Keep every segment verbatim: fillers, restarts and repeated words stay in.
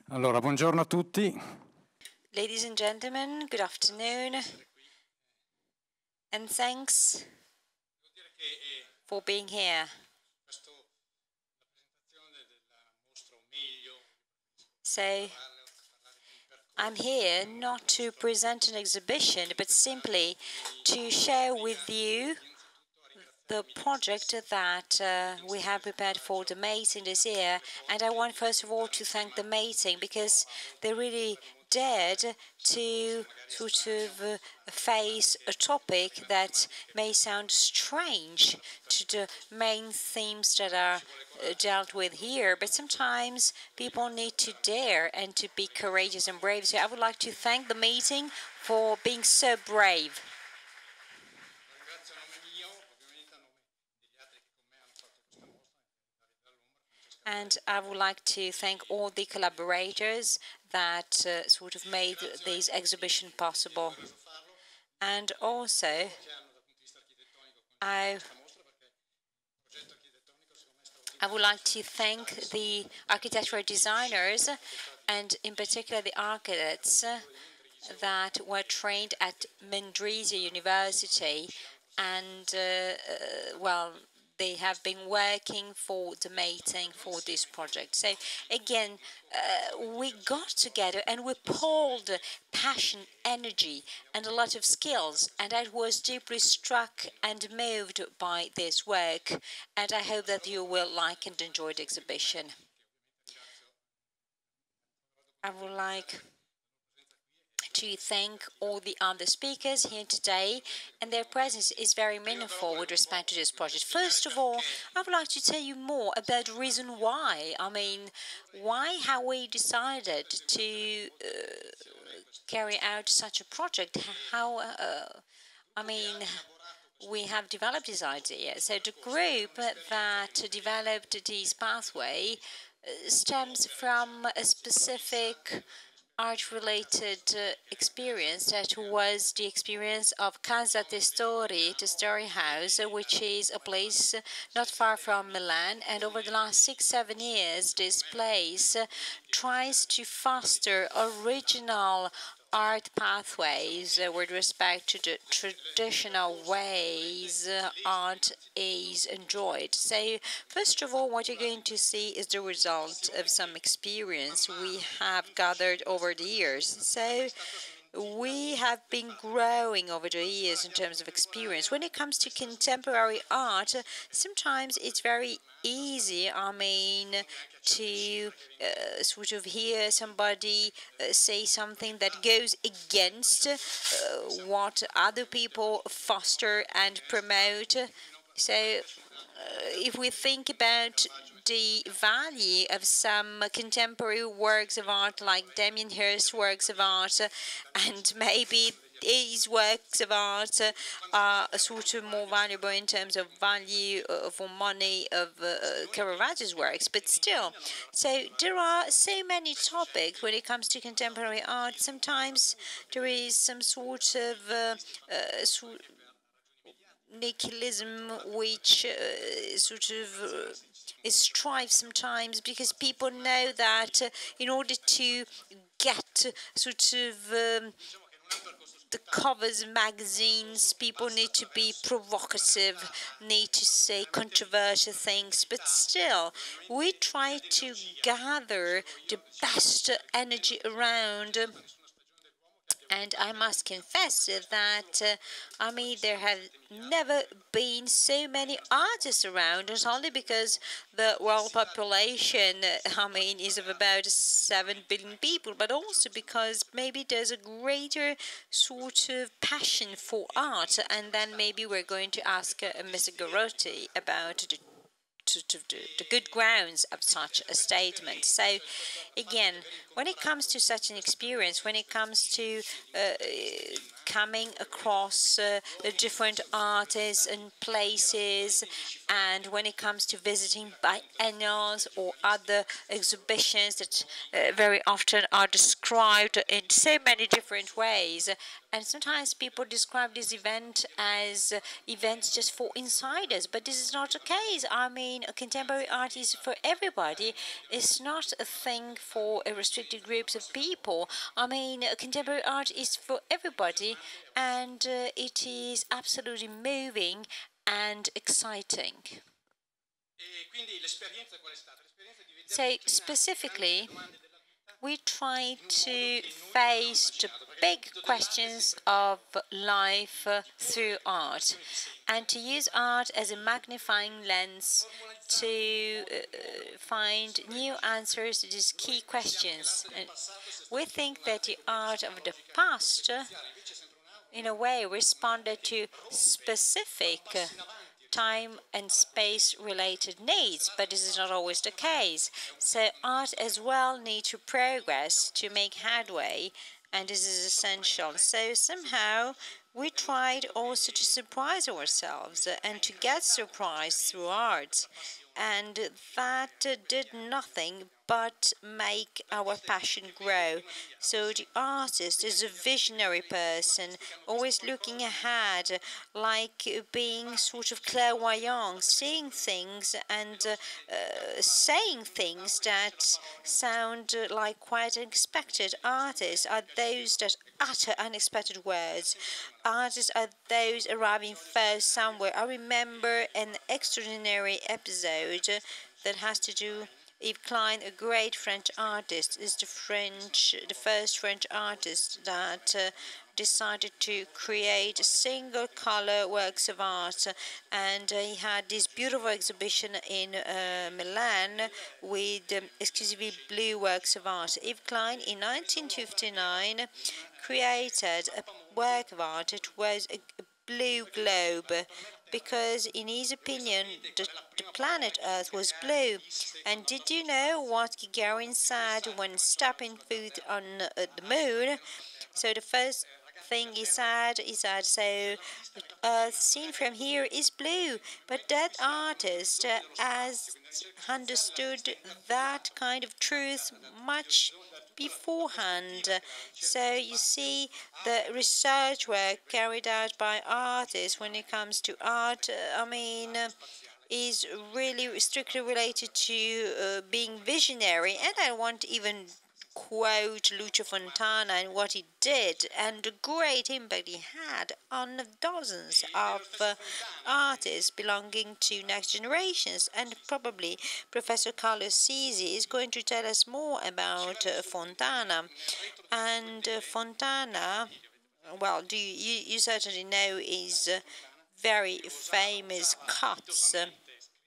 Allora, buongiorno a tutti. Ladies and gentlemen, good afternoon, and thanks for being here. So, I'm here not to present an exhibition, but simply to share with you the project that uh, we have prepared for the meeting this year. And I want first of all to thank the meeting because they really dared to sort of uh, face a topic that may sound strange to the main themes that are uh, dealt with here, but sometimes people need to dare and to be courageous and brave. So I would like to thank the meeting for being so brave. And I would like to thank all the collaborators that uh, sort of made this exhibition possible. And also, I, I would like to thank the architectural designers, and in particular the architects that were trained at Mendrisio University, and, uh, uh, well, they have been working for the meeting for this project. So again, uh, we got together and we pulled passion, energy, and a lot of skills. And I was deeply struck and moved by this work. And I hope that you will like and enjoy the exhibition. I would like to thank all the other speakers here today, and their presence is very meaningful with respect to this project. First of all, I would like to tell you more about the reason why. I mean, why have we decided to uh, carry out such a project? How, uh, I mean, we have developed this idea. So the group that developed this pathway uh, stems from a specific art-related uh, experience that was the experience of Casa Testori, Testori House, which is a place not far from Milan. And over the last six, seven years, this place uh, tries to foster original art pathways uh, with respect to the traditional ways uh, art is enjoyed. So first of all, what you're going to see is the result of some experience we have gathered over the years. So we have been growing over the years in terms of experience. When it comes to contemporary art, sometimes it's very easy, I mean, to uh, sort of hear somebody uh, say something that goes against uh, what other people foster and promote. So uh, if we think about the value of some contemporary works of art, like Damien Hirst's works of art, and maybe these works of art are sort of more valuable in terms of value uh, for money of uh, Caravaggio's works, but still. So there are so many topics when it comes to contemporary art. Sometimes there is some sort of uh, uh, sort nihilism which uh, sort of uh, is strife sometimes, because people know that uh, in order to get sort of um, the covers of magazines, people need to be provocative, need to say controversial things, but still, we try to gather the best energy around. And I must confess that, uh, I mean, there have never been so many artists around, not only because the world population, I mean, is of about seven billion people, but also because maybe there's a greater sort of passion for art. And then maybe we're going to ask uh, Mister Garutti about the To, to, to, the good grounds of such a statement. So, again, when it comes to such an experience, when it comes to uh, coming across uh, different artists and places, and when it comes to visiting biennials or other exhibitions that uh, very often are described in so many different ways, and sometimes people describe this event as uh, events just for insiders, but this is not the case. I mean, mean, contemporary art is for everybody. It's not a thing for a restricted groups of people. I mean, contemporary art is for everybody, and uh, it is absolutely moving and exciting. So, specifically, we try to face the big questions of life uh, through art, and to use art as a magnifying lens to uh, find new answers to these key questions. And we think that the art of the past, uh, in a way, responded to specific uh, time and space related needs, but this is not always the case. So art as well needs to progress to make headway, and this is essential. So somehow we tried also to surprise ourselves and to get surprised through art, and that did nothing but make our passion grow. So the artist is a visionary person, always looking ahead, like being sort of clairvoyant, seeing things and uh, uh, saying things that sound like quite unexpected. Artists are those that utter unexpected words. Artists are those arriving first somewhere. I remember an extraordinary episode that has to do Yves Klein, a great French artist, is the French, the first French artist that uh, decided to create single color works of art, and uh, he had this beautiful exhibition in uh, Milan with um, exclusively blue works of art. Yves Klein in nineteen fifty-nine created a work of art. It was a, a blue globe, because in his opinion the, the planet Earth was blue. And did you know what Gagarin said when stepping foot on uh, the moon? So the first thing he said, he said, so Earth seen from here is blue. But that artist uh, has understood that kind of truth much beforehand. So you see, the research work carried out by artists when it comes to art, uh, I mean, uh, is really strictly related to uh, being visionary. And I won't even quote Lucio Fontana and what he did and the great impact he had on dozens of uh, artists belonging to next generations. And probably Professor Carlo Sisi is going to tell us more about uh, Fontana. And uh, Fontana, well, do you, you, you certainly know his uh, very famous cuts. Uh,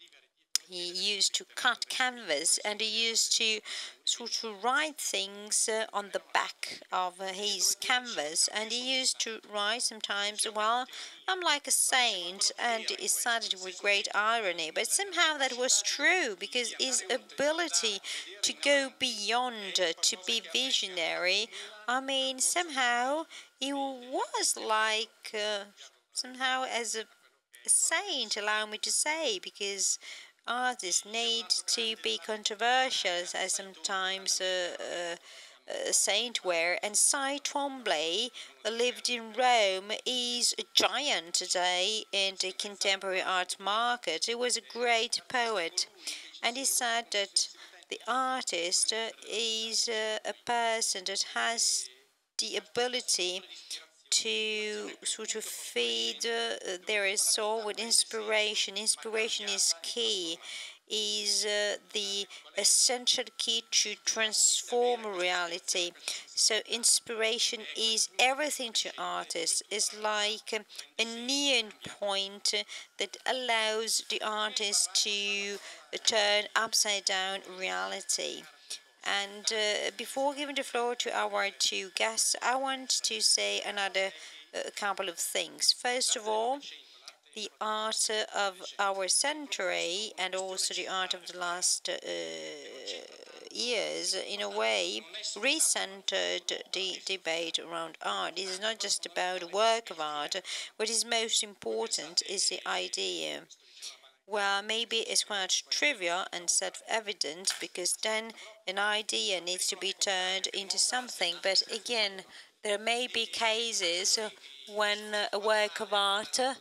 He used to cut canvas, and he used to sort of write things uh, on the back of uh, his canvas. And he used to write sometimes, well, I'm like a saint, and he said it with great irony. But somehow that was true, because his ability to go beyond, uh, to be visionary, I mean, somehow he was like, uh, somehow as a, a saint, allow me to say, because artists need to be controversial, as sometimes uh, uh, uh, saint were. And Cy Twombly lived in Rome, is a giant today in the contemporary art market. He was a great poet, and he said that the artist uh, is uh, a person that has the ability to sort of feed uh, their soul with inspiration. Inspiration is key, is uh, the essential key to transform reality. So inspiration is everything to artists. It's like um, a neon point that allows the artist to turn upside down reality. And uh, before giving the floor to our two guests, I want to say another uh, couple of things. First of all, the art of our century and also the art of the last uh, years, in a way, recentered the debate around art. This is not just about a work of art. What is most important is the idea. Well, maybe it's quite trivial and self-evident, because then an idea needs to be turned into something. But again, there may be cases when a work of art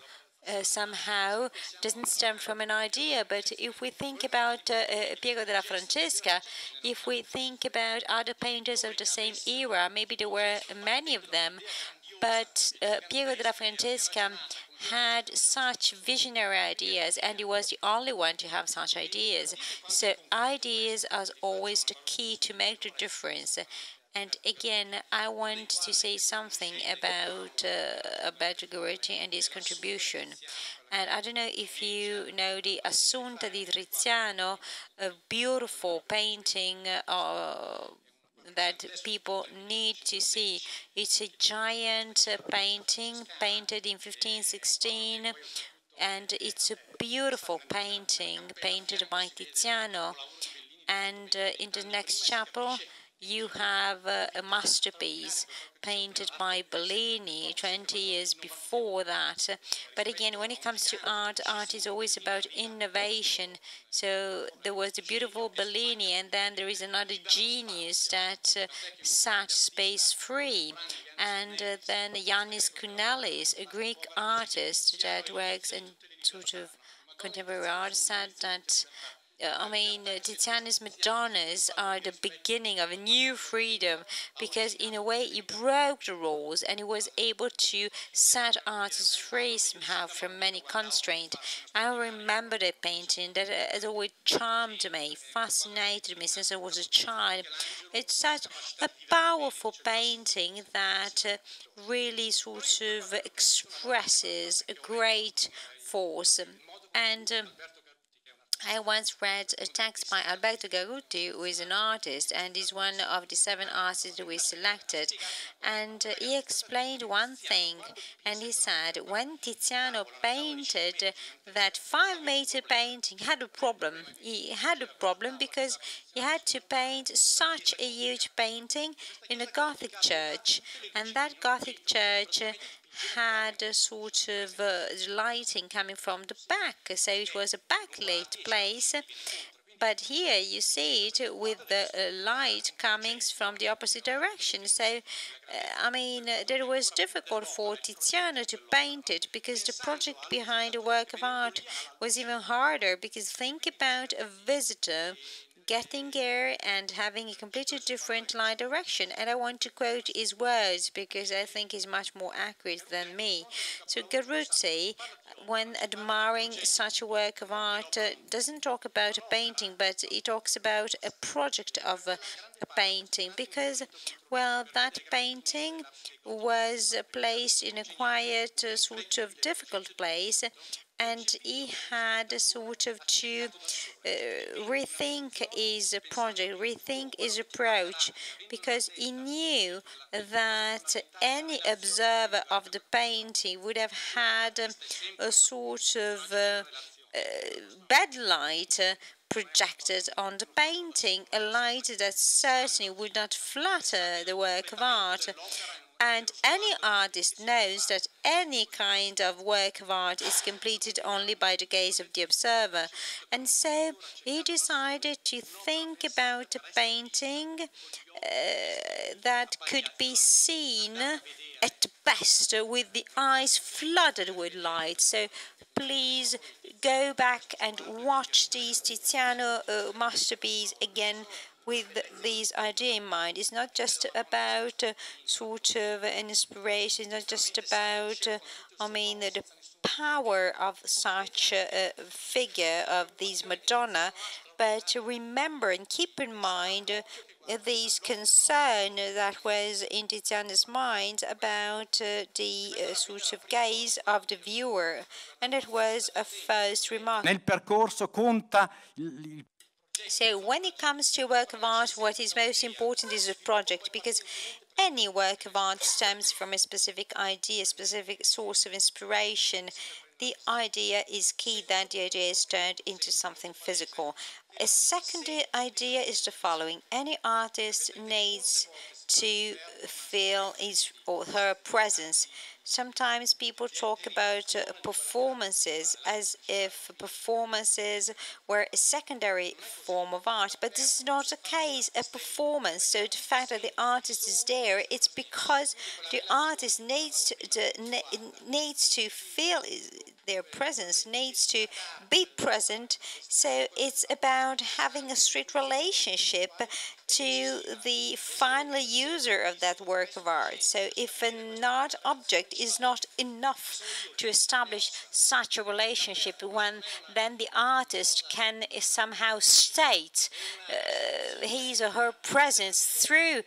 uh, somehow doesn't stem from an idea. But if we think about uh, uh, Piero della Francesca, if we think about other painters of the same era, maybe there were many of them, but uh, Piero della Francesca had such visionary ideas, and he was the only one to have such ideas. So ideas are always the key to make the difference. And again, I want to say something about uh, about Garutti and his contribution. And I don't know if you know the Assunta di Tiziano, a beautiful painting uh, that people need to see. It's a giant uh, painting painted in fifteen sixteen, and it's a beautiful painting painted by Tiziano. And uh, in the next chapel, you have uh, a masterpiece painted by Bellini twenty years before that. But again, when it comes to art, art is always about innovation. So there was the beautiful Bellini, and then there is another genius that uh, sat space free. And uh, then Yannis Kounelis, a Greek artist that works in sort of contemporary art, said that uh, I mean, uh, Tiziano's Madonnas are the beginning of a new freedom, because in a way he broke the rules and he was able to set artists free somehow from many constraints. I remember that painting that has always charmed me, fascinated me since I was a child. It's such a powerful painting that uh, really sort of expresses a great force. And um, I once read a text by Alberto Garutti, who is an artist and is one of the seven artists we selected. And uh, he explained one thing, and he said when Tiziano painted that five-meter painting, he had a problem. He had a problem because he had to paint such a huge painting in a Gothic church, and that Gothic church uh, had a sort of uh, lighting coming from the back, so it was a backlit place. But here you see it with the uh, light coming from the opposite direction. So, uh, I mean, uh, it was difficult for Tiziano to paint it, because the project behind a work of art was even harder. Because think about a visitor getting there and having a completely different light direction. And I want to quote his words because I think he's much more accurate than me. So Garutti, when admiring such a work of art, uh, doesn't talk about a painting, but he talks about a project of a, a painting, because, well, that painting was placed in a quiet, uh, sort of difficult place, and he had a sort of to uh, rethink his project, rethink his approach, because he knew that any observer of the painting would have had um, a sort of uh, uh, bad light uh, projected on the painting, a light that certainly would not flatter the work of art. And any artist knows that any kind of work of art is completed only by the gaze of the observer. And so he decided to think about a painting uh, that could be seen at best with the eyes flooded with light. So please go back and watch these Tiziano uh, masterpieces again with these ideas in mind. It's not just about uh, sort of an inspiration, it's not just about, uh, I mean, the power of such a, a figure of these Madonna, but remember and keep in mind uh, this concern that was in Tiziano's mind about uh, the uh, sort of gaze of the viewer, and it was a first remark. Nel percorso conta il So when it comes to work of art, what is most important is a project, because any work of art stems from a specific idea, a specific source of inspiration. The idea is key, that the idea is turned into something physical. A second idea is the following. Any artist needs to feel his or her presence. Sometimes people talk about uh, performances as if performances were a secondary form of art, but this is not the case. A performance, so the fact that the artist is there, it's because the artist needs to, to needs to feel their presence, needs to be present. So it's about having a strict relationship to the final user of that work of art. So if an art object is not enough to establish such a relationship, when then the artist can somehow state uh, his or her presence through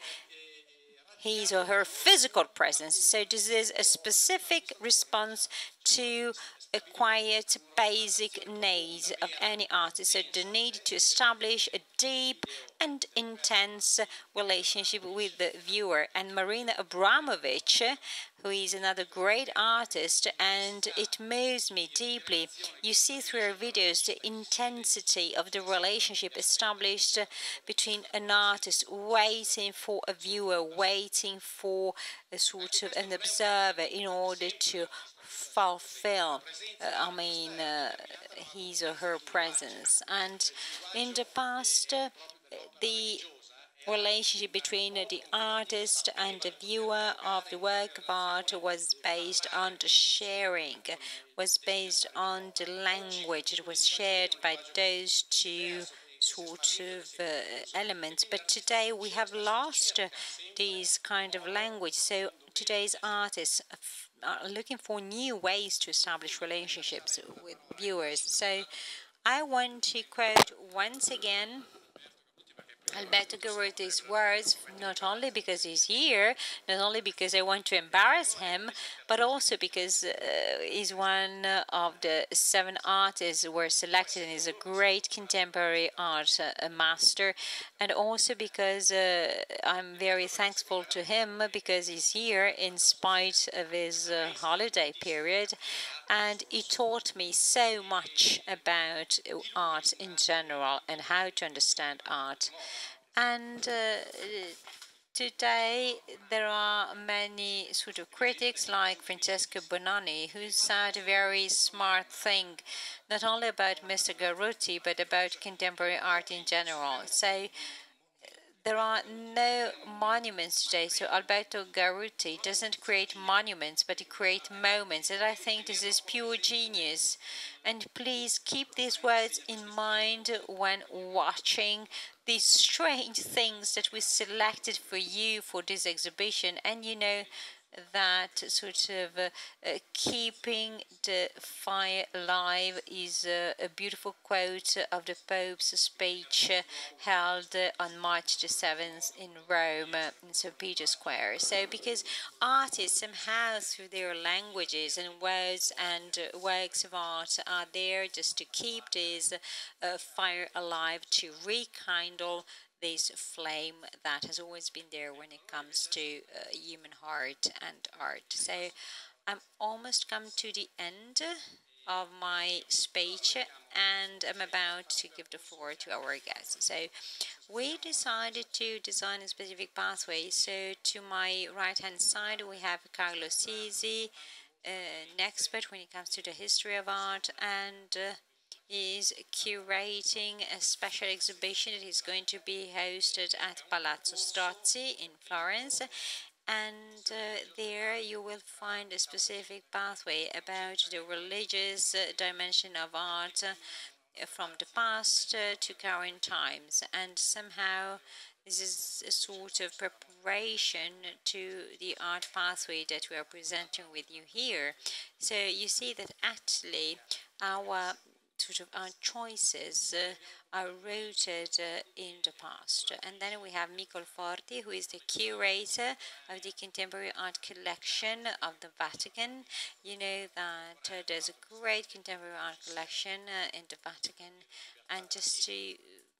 his or her physical presence. So this is a specific response to a quiet, basic need of any artist. So the need to establish a deep and intense relationship with the viewer. And Marina Abramovich, who is another great artist, and it moves me deeply. You see through her videos the intensity of the relationship established between an artist waiting for a viewer, waiting for a sort of an observer in order to fulfill, uh, I mean, uh, his or her presence. And in the past, uh, the relationship between the artist and the viewer of the work of art was based on the sharing, was based on the language. It was shared by those two sort of uh, elements. But today we have lost uh, this kind of language. So today's artists are looking for new ways to establish relationships with viewers. So I want to quote once again Alberto Garutti's words, not only because he's here, not only because I want to embarrass him, but also because uh, he's one of the seven artists who were selected and is a great contemporary art uh, master, and also because uh, I'm very thankful to him because he's here in spite of his uh, holiday period, and he taught me so much about art in general and how to understand art. And uh, today there are many sort of critics like Francesco Bonanni who said a very smart thing, not only about Mister Garutti, but about contemporary art in general. So there are no monuments today. So Alberto Garutti doesn't create monuments, but he creates moments. And I think this is pure genius. And please keep these words in mind when watching these strange things that we selected for you for this exhibition. And you know, that sort of uh, uh, keeping the fire alive is uh, a beautiful quote of the Pope's speech uh, held uh, on March the seventh in Rome, uh, in Saint Peter's Square. So because artists somehow through their languages and words and uh, works of art are there just to keep this uh, fire alive, to rekindle this flame that has always been there when it comes to uh, human heart and art. So I'm almost come to the end of my speech and I'm about to give the floor to our guests. So we decided to design a specific pathway. So to my right hand side we have Carlo Sisi, uh, an expert when it comes to the history of art, and uh, is curating a special exhibition that is going to be hosted at Palazzo Strozzi in Florence. And uh, there you will find a specific pathway about the religious uh, dimension of art uh, from the past uh, to current times. And somehow this is a sort of preparation to the art pathway that we are presenting with you here. So you see that actually our sort of our choices uh, are rooted uh, in the past. And then we have Micol Forti, who is the curator of the contemporary art collection of the Vatican. You know that uh, there's a great contemporary art collection uh, in the Vatican. And just to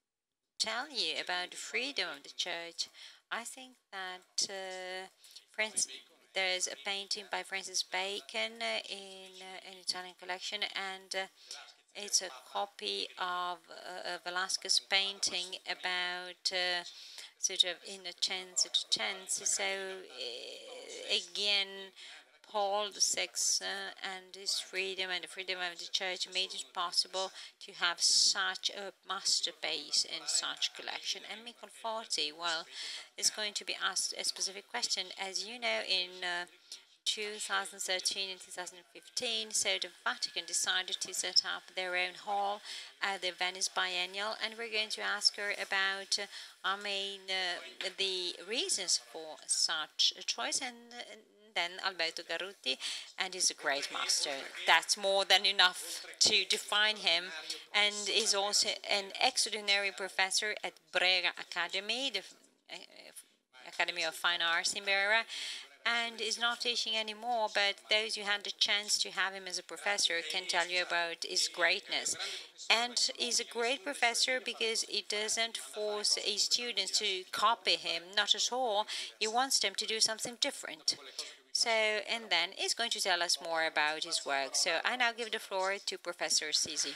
tell you about the freedom of the church, I think that uh, Francis, there's a painting by Francis Bacon uh, in uh, an Italian collection, and uh, it's a copy of uh, a Velasquez painting about uh, sort of Innocenza to Censi. So uh, again, Paul the Sixth uh, and his freedom and the freedom of the church made it possible to have such a masterpiece in such collection. And Micol Forti, well, is going to be asked a specific question. As you know, in uh, two thousand thirteen and two thousand fifteen, so the Vatican decided to set up their own hall at the Venice Biennale, and we're going to ask her about, uh, I mean, uh, the reasons for such a choice, and uh, then Alberto Garutti, and he's a great master. That's more than enough to define him, and is also an extraordinary professor at Brera Academy, the uh, Academy of Fine Arts in Brera, and is not teaching anymore, but those who had the chance to have him as a professor can tell you about his greatness. And he's a great professor because he doesn't force his students to copy him, not at all. He wants them to do something different. So, and then he's going to tell us more about his work. So I now give the floor to Professor Sisi.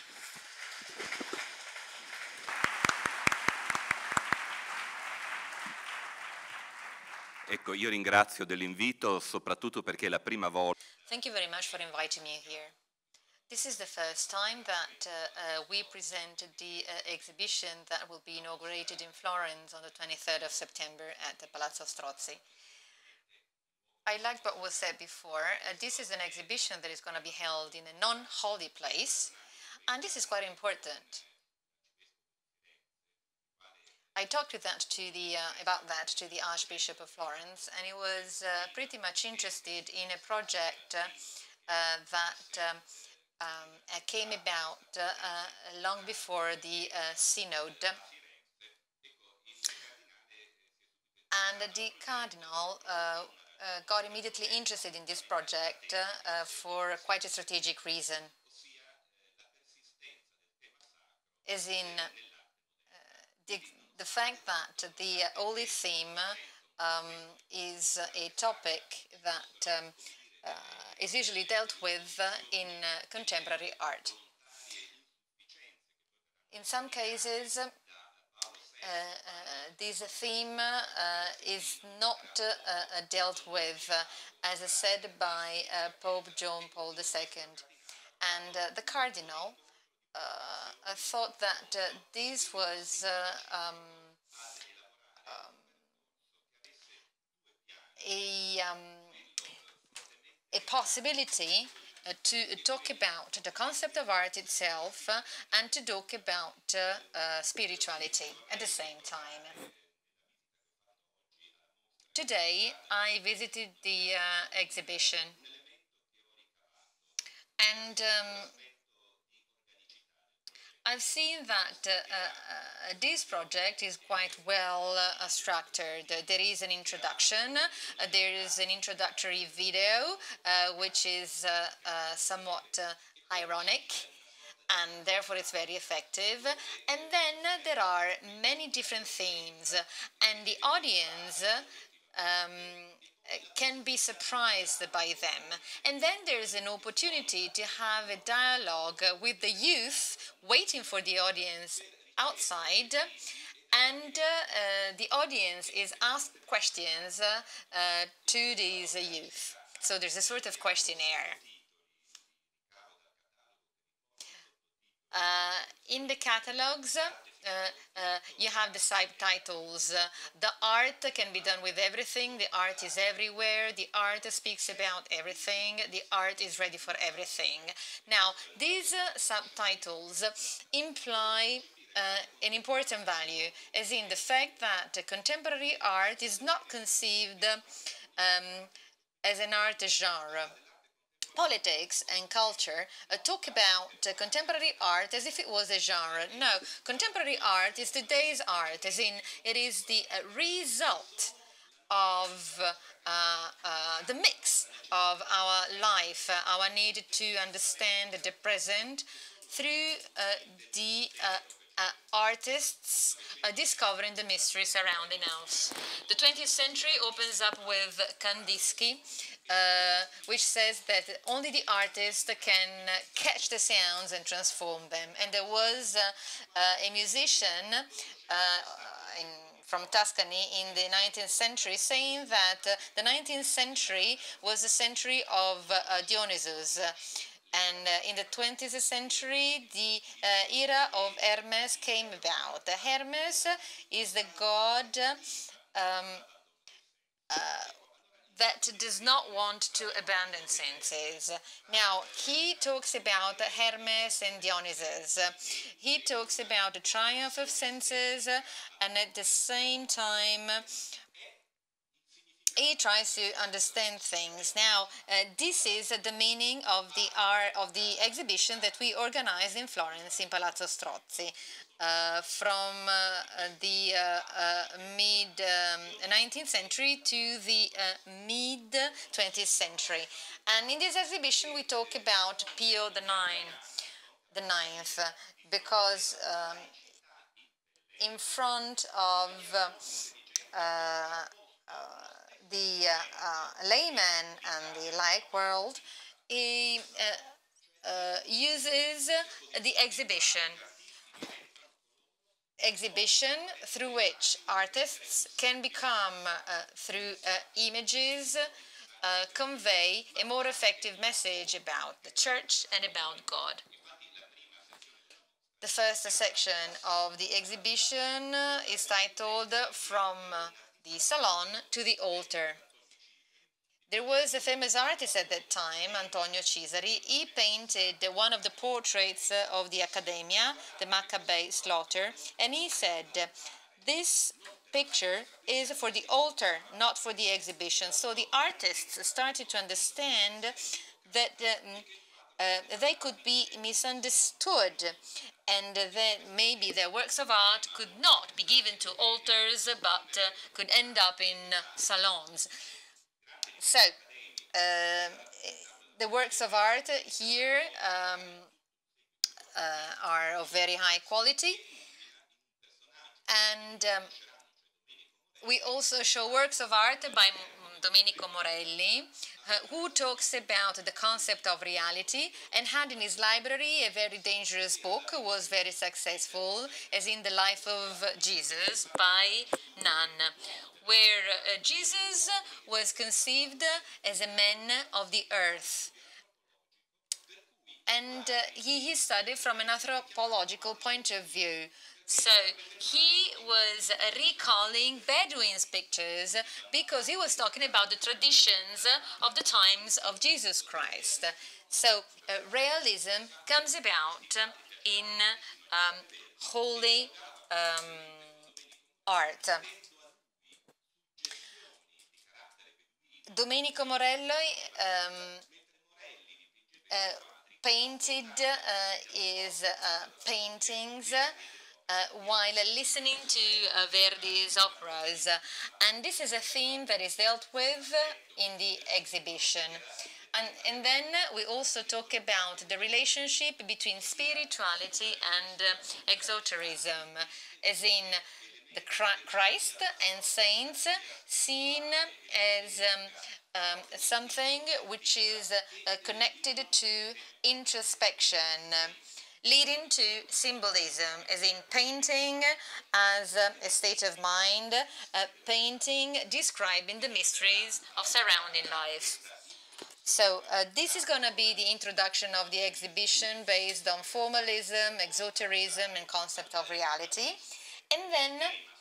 Ecco, io ringrazio dell'invito, soprattutto perché è la prima volta. Thank you very much for inviting me here. This is the first time that uh, uh, we presented the uh, exhibition that will be inaugurated in Florence on the twenty-third of September at the Palazzo Strozzi. I liked what was said before. Uh, this is an exhibition that is going to be held in a non-holy place, and this is quite important. I talked to that to the, uh, about that to the Archbishop of Florence, and he was uh, pretty much interested in a project uh, uh, that um, um, uh, came about uh, uh, long before the uh, Synod. And the Cardinal uh, uh, got immediately interested in this project uh, uh, for quite a strategic reason. As in uh, the The fact that the holy theme um, is a topic that um, uh, is usually dealt with uh, in uh, contemporary art. In some cases, uh, uh, this theme uh, is not uh, dealt with, uh, as said by uh, Pope John Paul the Second. And uh, the Cardinal Uh, I thought that uh, this was uh, um, um, a, um, a possibility uh, to talk about the concept of art itself uh, and to talk about uh, uh, spirituality at the same time. Today, I visited the uh, exhibition, and um, I've seen that uh, uh, this project is quite well uh, structured. Uh, there is an introduction, uh, there is an introductory video, uh, which is uh, uh, somewhat uh, ironic, and therefore it's very effective. And then uh, there are many different themes, and the audience um, can be surprised by them. And then there's an opportunity to have a dialogue with the youth waiting for the audience outside, and uh, uh, the audience is asked questions uh, uh, to these uh, youth. So there's a sort of questionnaire. Uh, in the catalogs, Uh, uh, you have the subtitles. Uh, the art can be done with everything. The art is everywhere. The art speaks about everything. The art is ready for everything. Now, these uh, subtitles imply uh, an important value, as in the fact that uh, contemporary art is not conceived um, as an art genre. Politics and culture uh, talk about uh, contemporary art as if it was a genre. No, contemporary art is today's art, as in it is the uh, result of uh, uh, the mix of our life, uh, our need to understand the present through uh, the uh, uh, artists uh, discovering the mystery surrounding us. The twentieth century opens up with Kandinsky, Uh, which says that only the artist can uh, catch the sounds and transform them. And there was uh, uh, a musician uh, in from Tuscany in the nineteenth century, saying that uh, the nineteenth century was the century of uh, Dionysus. And uh, in the twentieth century, the uh, era of Hermes came about. Hermes is the god um, uh, that does not want to abandon senses. Now, he talks about Hermes and Dionysus. He talks about the triumph of senses, and at the same time, he tries to understand things. Now, uh, this is uh, the meaning of the art of the exhibition that we organized in Florence, in Palazzo Strozzi, uh, from uh, the uh, uh, mid nineteenth century to the uh, mid twentieth century. And in this exhibition, we talk about Pio the Ninth, the Ninth, because um, in front of uh, uh, the uh, uh, layman and the like world, he uh, uh, uses the exhibition. Exhibition through which artists can become, uh, through uh, images, uh, convey a more effective message about the church and about God. The first section of the exhibition is titled From the Salon to the Altar. There was a famous artist at that time, Antonio Cesari. He painted one of the portraits of the Accademia, the Maccabee slaughter, and he said, this picture is for the altar, not for the exhibition. So the artists started to understand that uh, uh, they could be misunderstood, and that maybe their works of art could not be given to altars, but uh, could end up in uh, salons. So, uh, the works of art here um, uh, are of very high quality, and um, we also show works of art by Domenico Morelli, uh, who talks about the concept of reality and had in his library a very dangerous book, was very successful, as in The Life of Jesus by Nunn, where uh, Jesus was conceived as a man of the earth. And uh, he, he studied from an anthropological point of view. So he was uh, recalling Bedouins' pictures because he was talking about the traditions of the times of Jesus Christ. So uh, realism comes about in um, holy um, art. Domenico Morelli um, uh, painted uh, his uh, paintings uh, while listening to uh, Verdi's operas. And this is a theme that is dealt with in the exhibition. And, and then we also talk about the relationship between spirituality and uh, exoterism, as in the Christ and saints seen as um, um, something which is uh, connected to introspection, leading to symbolism, as in painting as uh, a state of mind, uh, painting describing the mysteries of surrounding life. So uh, this is going to be the introduction of the exhibition based on formalism, exoterism, and concept of reality. And then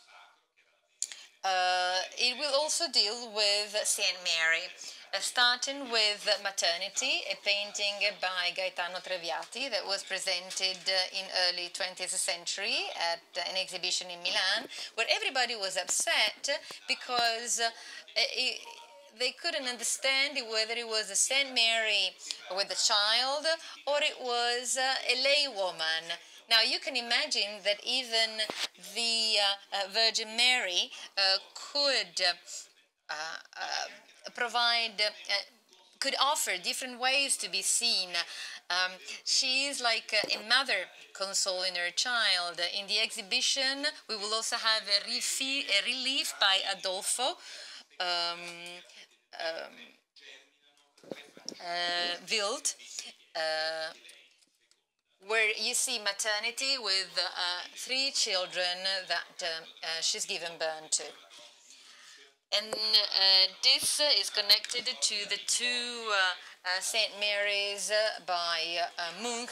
uh, it will also deal with Saint Mary, uh, starting with Maternity, a painting by Gaetano Treviati that was presented uh, in early twentieth century at uh, an exhibition in Milan, where everybody was upset because uh, it, they couldn't understand whether it was a Saint Mary with a child or it was uh, a laywoman. Now, you can imagine that even the uh, uh, Virgin Mary uh, could uh, uh, provide, uh, could offer different ways to be seen. Um, she is like a, a mother consoling her child. In the exhibition, we will also have a, refi a relief by Adolfo um, um, uh, Wild, uh, where you see maternity with uh, three children that uh, uh, she's given birth to. And uh, this is connected to the two uh, uh, Saint Mary's by uh, Munch.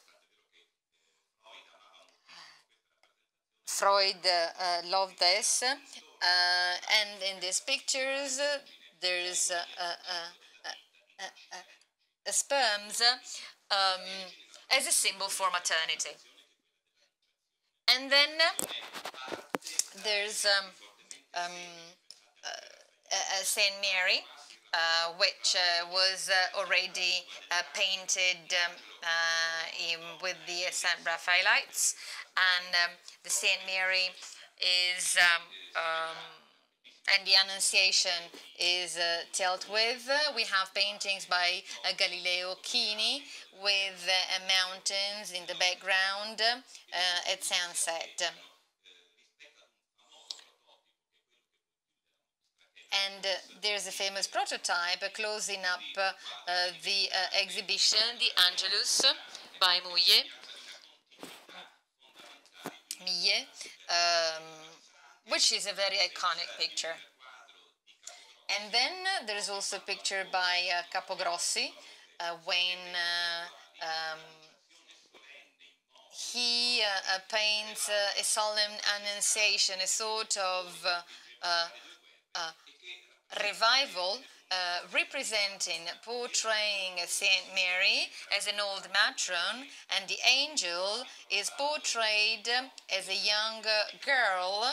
Freud uh, loved this. Uh, and in these pictures, uh, there's uh, uh, uh, uh, uh, uh, sperms um, as a symbol for maternity. And then uh, there's um, um, uh, Saint Mary, uh, which uh, was uh, already uh, painted um, uh, in, with the Saint Raphaelites, and um, the Saint Mary is, um, um, and the Annunciation is uh, dealt with. Uh, we have paintings by uh, Galileo Chini with uh, mountains in the background uh, at sunset. And uh, there's a famous prototype uh, closing up uh, uh, the uh, exhibition, the Angelus by Mouillet, Millet, um, which is a very iconic picture. And then uh, there's also a picture by uh, Capogrossi uh, when uh, um, he uh, uh, paints uh, a solemn annunciation, a sort of uh, uh, uh, revival uh, representing, portraying Saint Mary as an old matron, and the angel is portrayed as a young girl,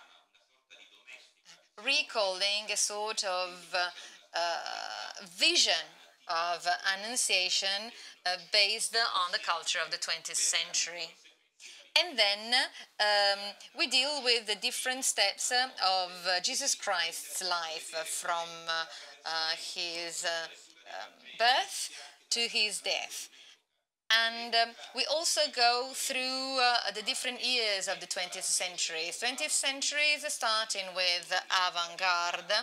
recalling a sort of uh, uh, vision of Annunciation uh, based on the culture of the twentieth century. And then um, we deal with the different steps uh, of uh, Jesus Christ's life, uh, from uh, uh, his uh, um, birth to his death. And um, we also go through uh, the different years of the twentieth century. twentieth century is starting with avant-garde.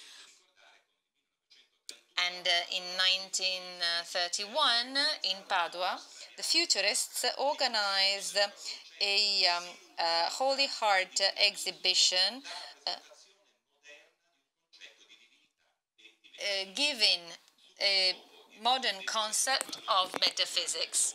And uh, in nineteen thirty-one, in Padua, the Futurists organized a um, uh, Holy Heart exhibition uh, uh, giving a modern concept of metaphysics.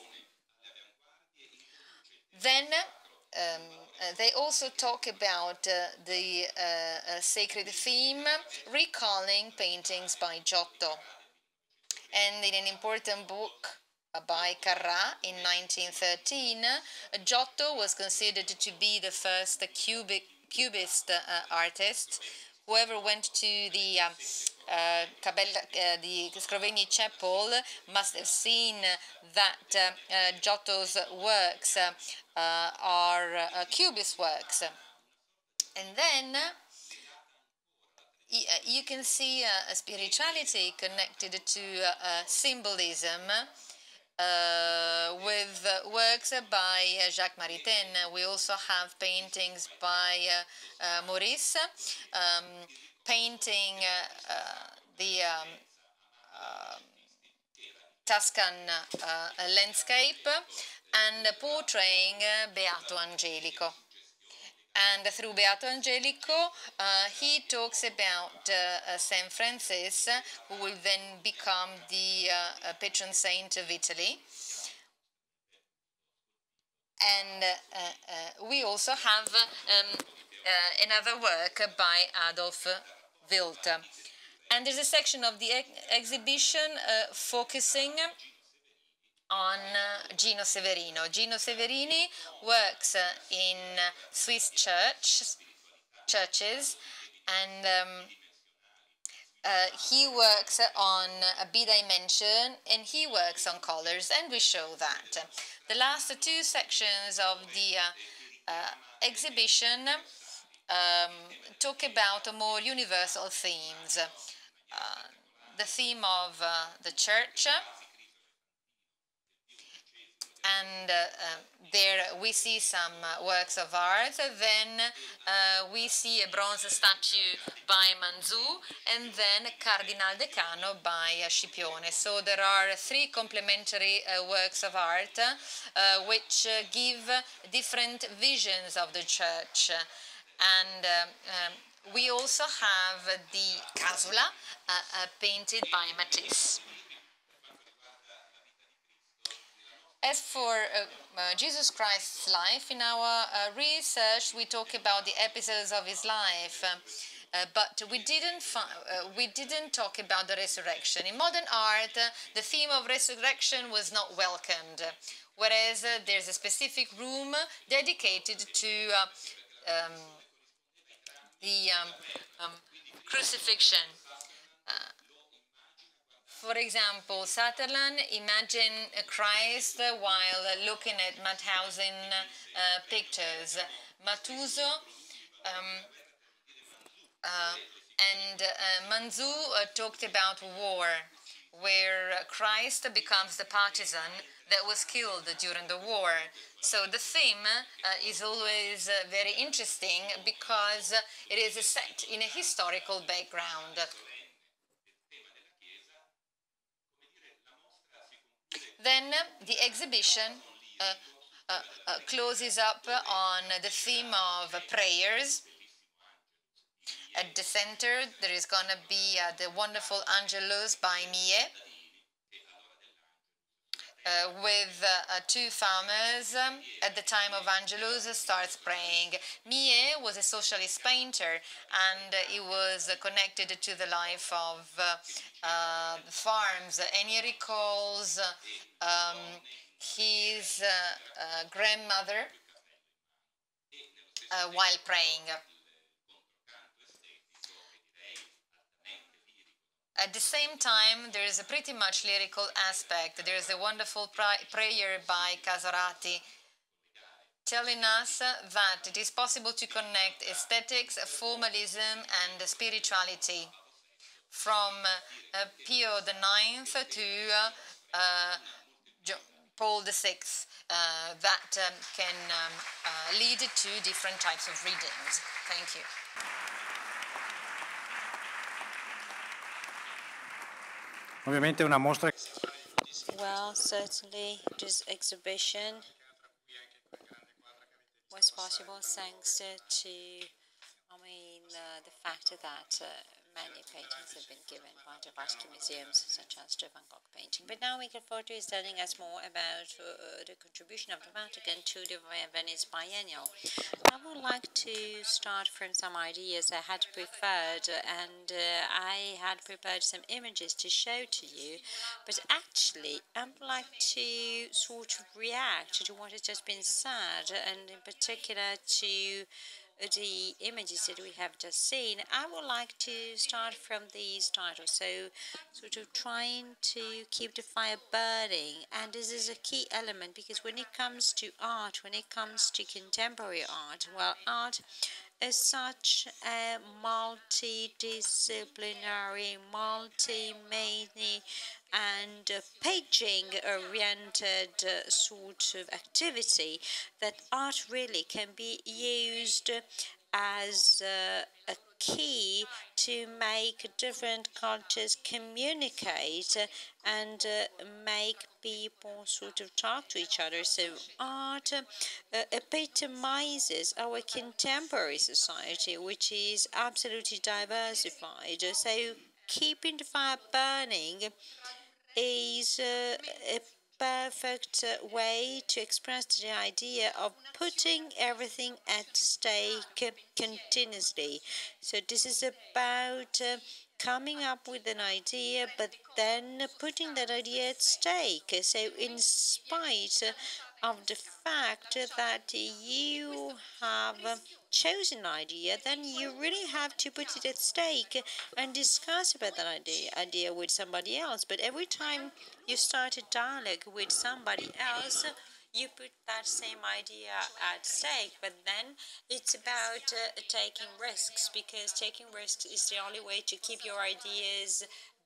Then um, uh, they also talk about uh, the uh, uh, sacred theme, recalling paintings by Giotto. And in an important book by Carrà in nineteen thirteen, Giotto was considered to be the first cubic, cubist uh, artist. Whoever went to the um, uh, Cabella, uh, the Scrovegni Chapel must have seen that uh, uh, Giotto's works uh, uh, are uh, cubist works. And then you can see uh, a spirituality connected to uh, symbolism uh, with uh, works by uh, Jacques Maritain. We also have paintings by uh, uh, Maurice, um, painting uh, uh, the um, uh, Tuscan uh, landscape and portraying uh, Beato Angelico. And through Beato Angelico, uh, he talks about uh, uh, Saint Francis, uh, who will then become the uh, uh, patron saint of Italy. And uh, uh, we also have um, uh, another work by Adolf Wild. And there's a section of the ex exhibition uh, focusing on uh, Gino Severino. Gino Severini works uh, in uh, Swiss church, churches, and um, uh, he works on a B-dimension, and he works on colors, and we show that. The last two sections of the uh, uh, exhibition um, talk about more universal themes. Uh, the theme of uh, the church, and uh, uh, there we see some uh, works of art. Then uh, we see a bronze statue by Manzù, and then Cardinal Decano by uh, Scipione. So there are three complementary uh, works of art uh, which uh, give different visions of the church. And um, um, we also have the Casula uh, uh, painted by Matisse. As for uh, uh, Jesus Christ's life, in our uh, research, we talk about the episodes of his life, um, uh, but we didn't uh, we didn't talk about the resurrection. In modern art, uh, the theme of resurrection was not welcomed, whereas uh, there's a specific room dedicated to uh, um, the um, um, crucifixion. Uh, For example, Sutherland, imagine Christ while looking at Mauthausen uh, pictures. Matuso um, uh, and uh, Manzù uh, talked about war, where Christ becomes the partisan that was killed during the war. So the theme uh, is always uh, very interesting because it is set in a historical background. Then the exhibition uh, uh, uh, closes up on the theme of prayers. At the center, there is going to be uh, the wonderful Angelus by Millet, uh, with uh, two farmers um, at the time of Angelus starts praying. Millet was a socialist painter, and he was connected to the life of uh, uh, farms, and he recalls um, his uh, uh, grandmother uh, while praying. At the same time, there is a pretty much lyrical aspect. There is a wonderful prayer by Casorati telling us that it is possible to connect aesthetics, formalism, and spirituality from uh, Pio the ninth to uh, uh, Paul the sixth. Uh, that um, can um, uh, lead to different types of readings. Thank you. Ovviamente una mostra. Well, certainly this exhibition was possible thanks to, I mean, uh, the fact that uh, many paintings have been given by the Vatican museums, such as the Van Gogh painting. But now Micol is telling us more about uh, the contribution of the Vatican to the Venice Biennale. I would like to start from some ideas I had prepared, and uh, I had prepared some images to show to you. But actually, I would like to sort of react to what has just been said, and in particular to the images that we have just seen. I would like to start from these titles, so sort of trying to keep the fire burning, and this is a key element because when it comes to art, when it comes to contemporary art, well, art is such a multidisciplinary, multi-many and uh, paging-oriented uh, sort of activity that art really can be used as uh, a key to make different cultures communicate and uh, make people sort of talk to each other. So art uh, epitomizes our contemporary society, which is absolutely diversified. So keeping the fire burning is uh, a perfect uh, way to express the idea of putting everything at stake continuously. So this is about uh, coming up with an idea, but then putting that idea at stake. So in spite of the fact that you have chosen an idea, then you really have to put it at stake and discuss about that idea, idea with somebody else. But every time you start a dialogue with somebody else, you put that same idea at stake. But then it's about uh, taking risks, because taking risks is the only way to keep your ideas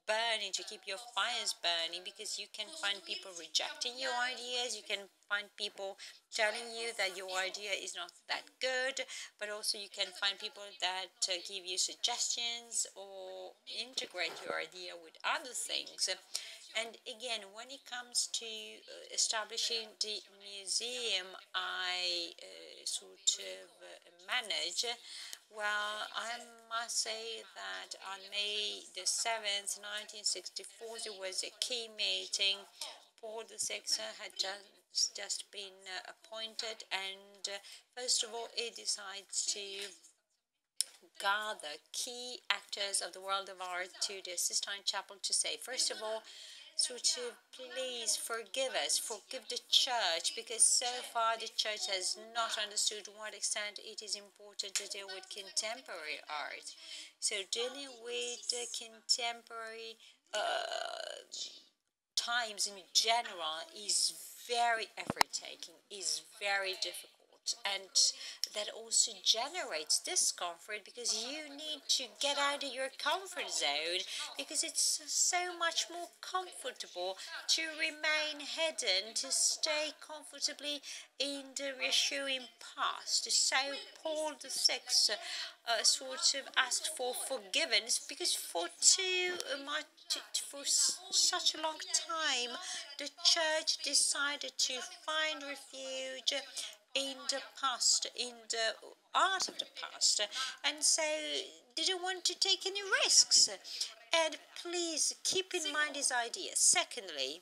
burning, to keep your fires burning, because you can find people rejecting your ideas, you can find people telling you that your idea is not that good, but also you can find people that uh, give you suggestions or integrate your idea with other things. And again, when it comes to uh, establishing the museum I uh, sort of uh, manage, well, I must say that on May the seventh, nineteen sixty-four, there was a key meeting. Paul the Sixth had just, just been uh, appointed, and uh, first of all, he decides to gather key actors of the world of art to the Sistine Chapel to say, first of all, so to please forgive us, forgive the church, because so far the church has not understood to what extent it is important to deal with contemporary art. So dealing with uh, contemporary uh, times in general is very effort-taking, is very difficult. And that also generates discomfort, because you need to get out of your comfort zone, because it's so much more comfortable to remain hidden, to stay comfortably in the reassuring past. So Paul the Sixth uh, sort of asked for forgiveness, because for too much for such a long time the church decided to find refuge in the past, in the art of the past, and so didn't want to take any risks. And please keep in mind this idea. Secondly,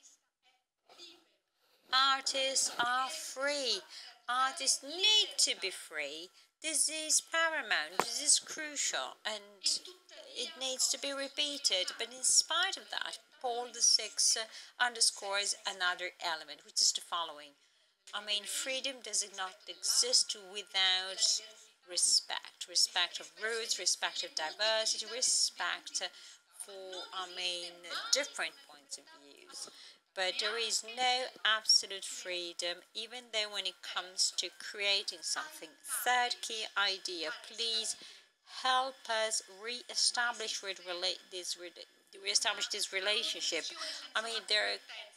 artists are free. Artists need to be free. This is paramount, this is crucial, and it needs to be repeated. But in spite of that, Paul the Sixth underscores another element, which is the following. I mean, freedom does not exist without respect. Respect of roots, respect of diversity, respect for, I mean, different points of views. But there is no absolute freedom, even though when it comes to creating something. Third key idea, please help us re-establish this, re-establish this relationship. I mean, there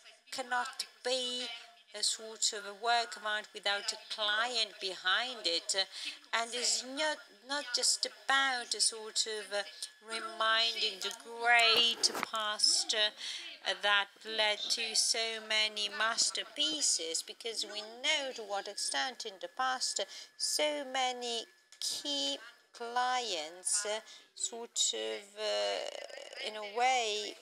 cannot be a sort of a work of art without a client behind it, and it's not not just about a sort of uh, reminding the great past uh, that led to so many masterpieces, because we know to what extent in the past so many key clients uh, sort of uh, in a way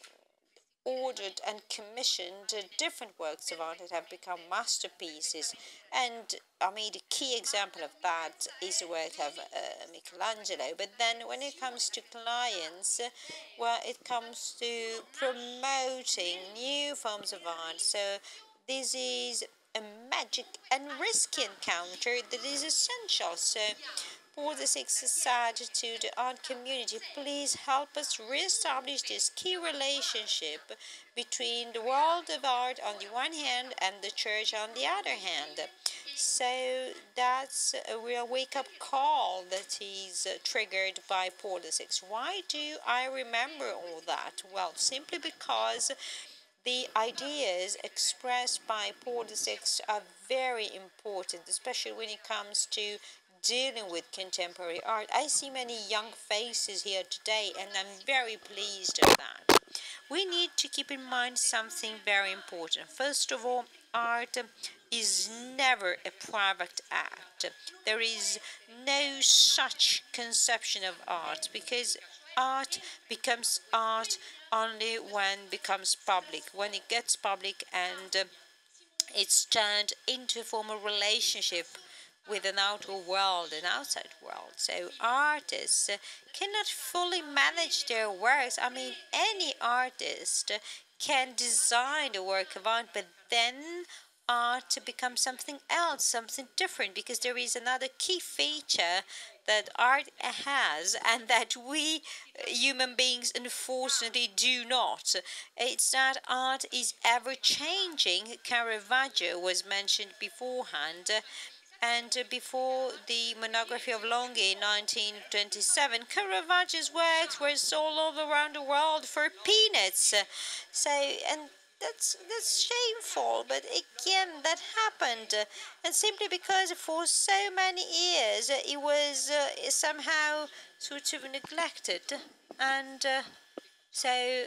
ordered and commissioned uh, different works of art that have become masterpieces. And I mean, the key example of that is the work of uh, Michelangelo. But then when it comes to clients, uh, well, it comes to promoting new forms of art. So this is a magic and risky encounter that is essential. So Paul the Sixth said to the art community, please help us reestablish this key relationship between the world of art on the one hand and the church on the other hand. So that's a real wake-up call that is uh, triggered by Paul the Sixth. Why do I remember all that? Well, simply because the ideas expressed by Paul the Sixth are very important, especially when it comes to dealing with contemporary art. I see many young faces here today, and I'm very pleased at that. We need to keep in mind something very important. First of all, art is never a private act. There is no such conception of art, because art becomes art only when it becomes public, when it gets public and uh, it's turned into a formal relationship with an outer world, an outside world. So artists uh, cannot fully manage their works. I mean, any artist can design a work of art, but then art becomes something else, something different, because there is another key feature that art has and that we uh, human beings unfortunately do not. It's that art is ever changing. Caravaggio was mentioned beforehand. And uh, before the monography of Longhi in nineteen twenty-seven, Caravaggio's works were sold all around the world for peanuts. So, and that's that's shameful, but again, that happened, uh, and simply because for so many years uh, it was uh, somehow sort of neglected, and uh, so.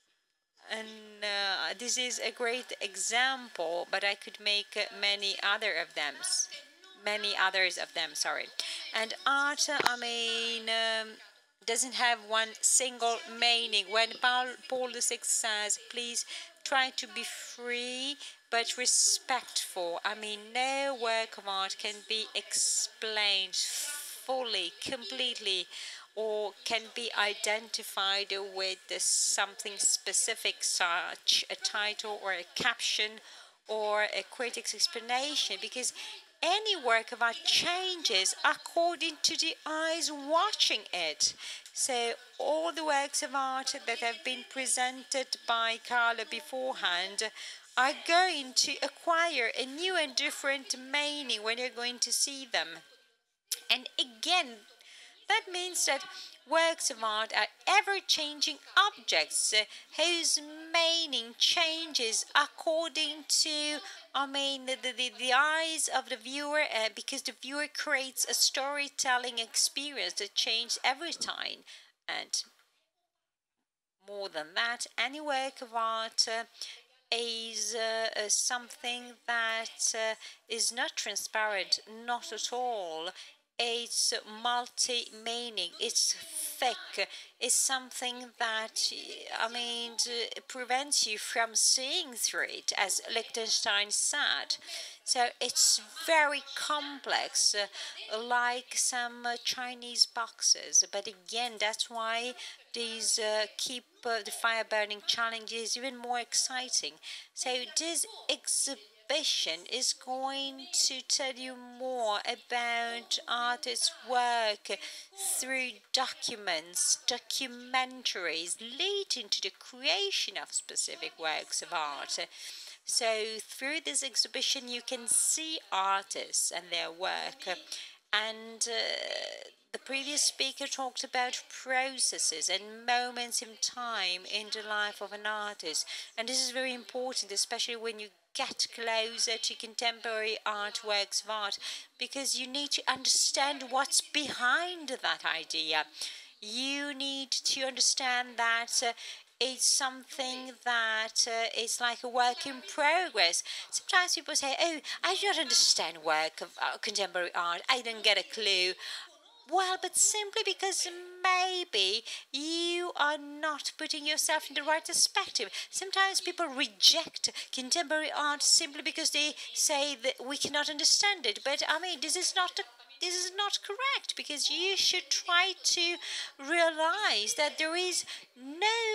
And uh, this is a great example, but I could make uh, many other of them, many others of them. Sorry, and art. I mean. Um, doesn't have one single meaning. When Paul, Paul the Sixth says, please try to be free but respectful. I mean, no work of art can be explained fully, completely, or can be identified with something specific, such a title or a caption or a critic's explanation, because any work of art changes according to the eyes watching it. So all the works of art that have been presented by Carlo beforehand are going to acquire a new and different meaning when you're going to see them. And again, that means that works of art are ever-changing objects uh, whose meaning changes according to, I mean, the, the, the eyes of the viewer, uh, because the viewer creates a storytelling experience that changes every time. And more than that, any work of art uh, is uh, uh, something that uh, is not transparent, not at all. It's multi-meaning, it's thick, it's something that, I mean, prevents you from seeing through it, as Liechtenstein said. So it's very complex, uh, like some uh, Chinese boxes. But again, that's why these uh, keep uh, the fire burning challenges even more exciting. So this exhibition is going to tell you more about artists' work through documents, documentaries leading to the creation of specific works of art. So through this exhibition you can see artists and their work. And uh, the previous speaker talked about processes and moments in time in the life of an artist. And this is very important, especially when you get closer to contemporary artworks of art, because you need to understand what's behind that idea. You need to understand that uh, it's something that uh, is like a work in progress. Sometimes people say, oh, I don't understand work of uh, contemporary art, I don't get a clue. Well, but simply because maybe you are not putting yourself in the right perspective. Sometimes people reject contemporary art simply because they say that we cannot understand it. But I mean, this is not the This is not correct, because you should try to realize that there is no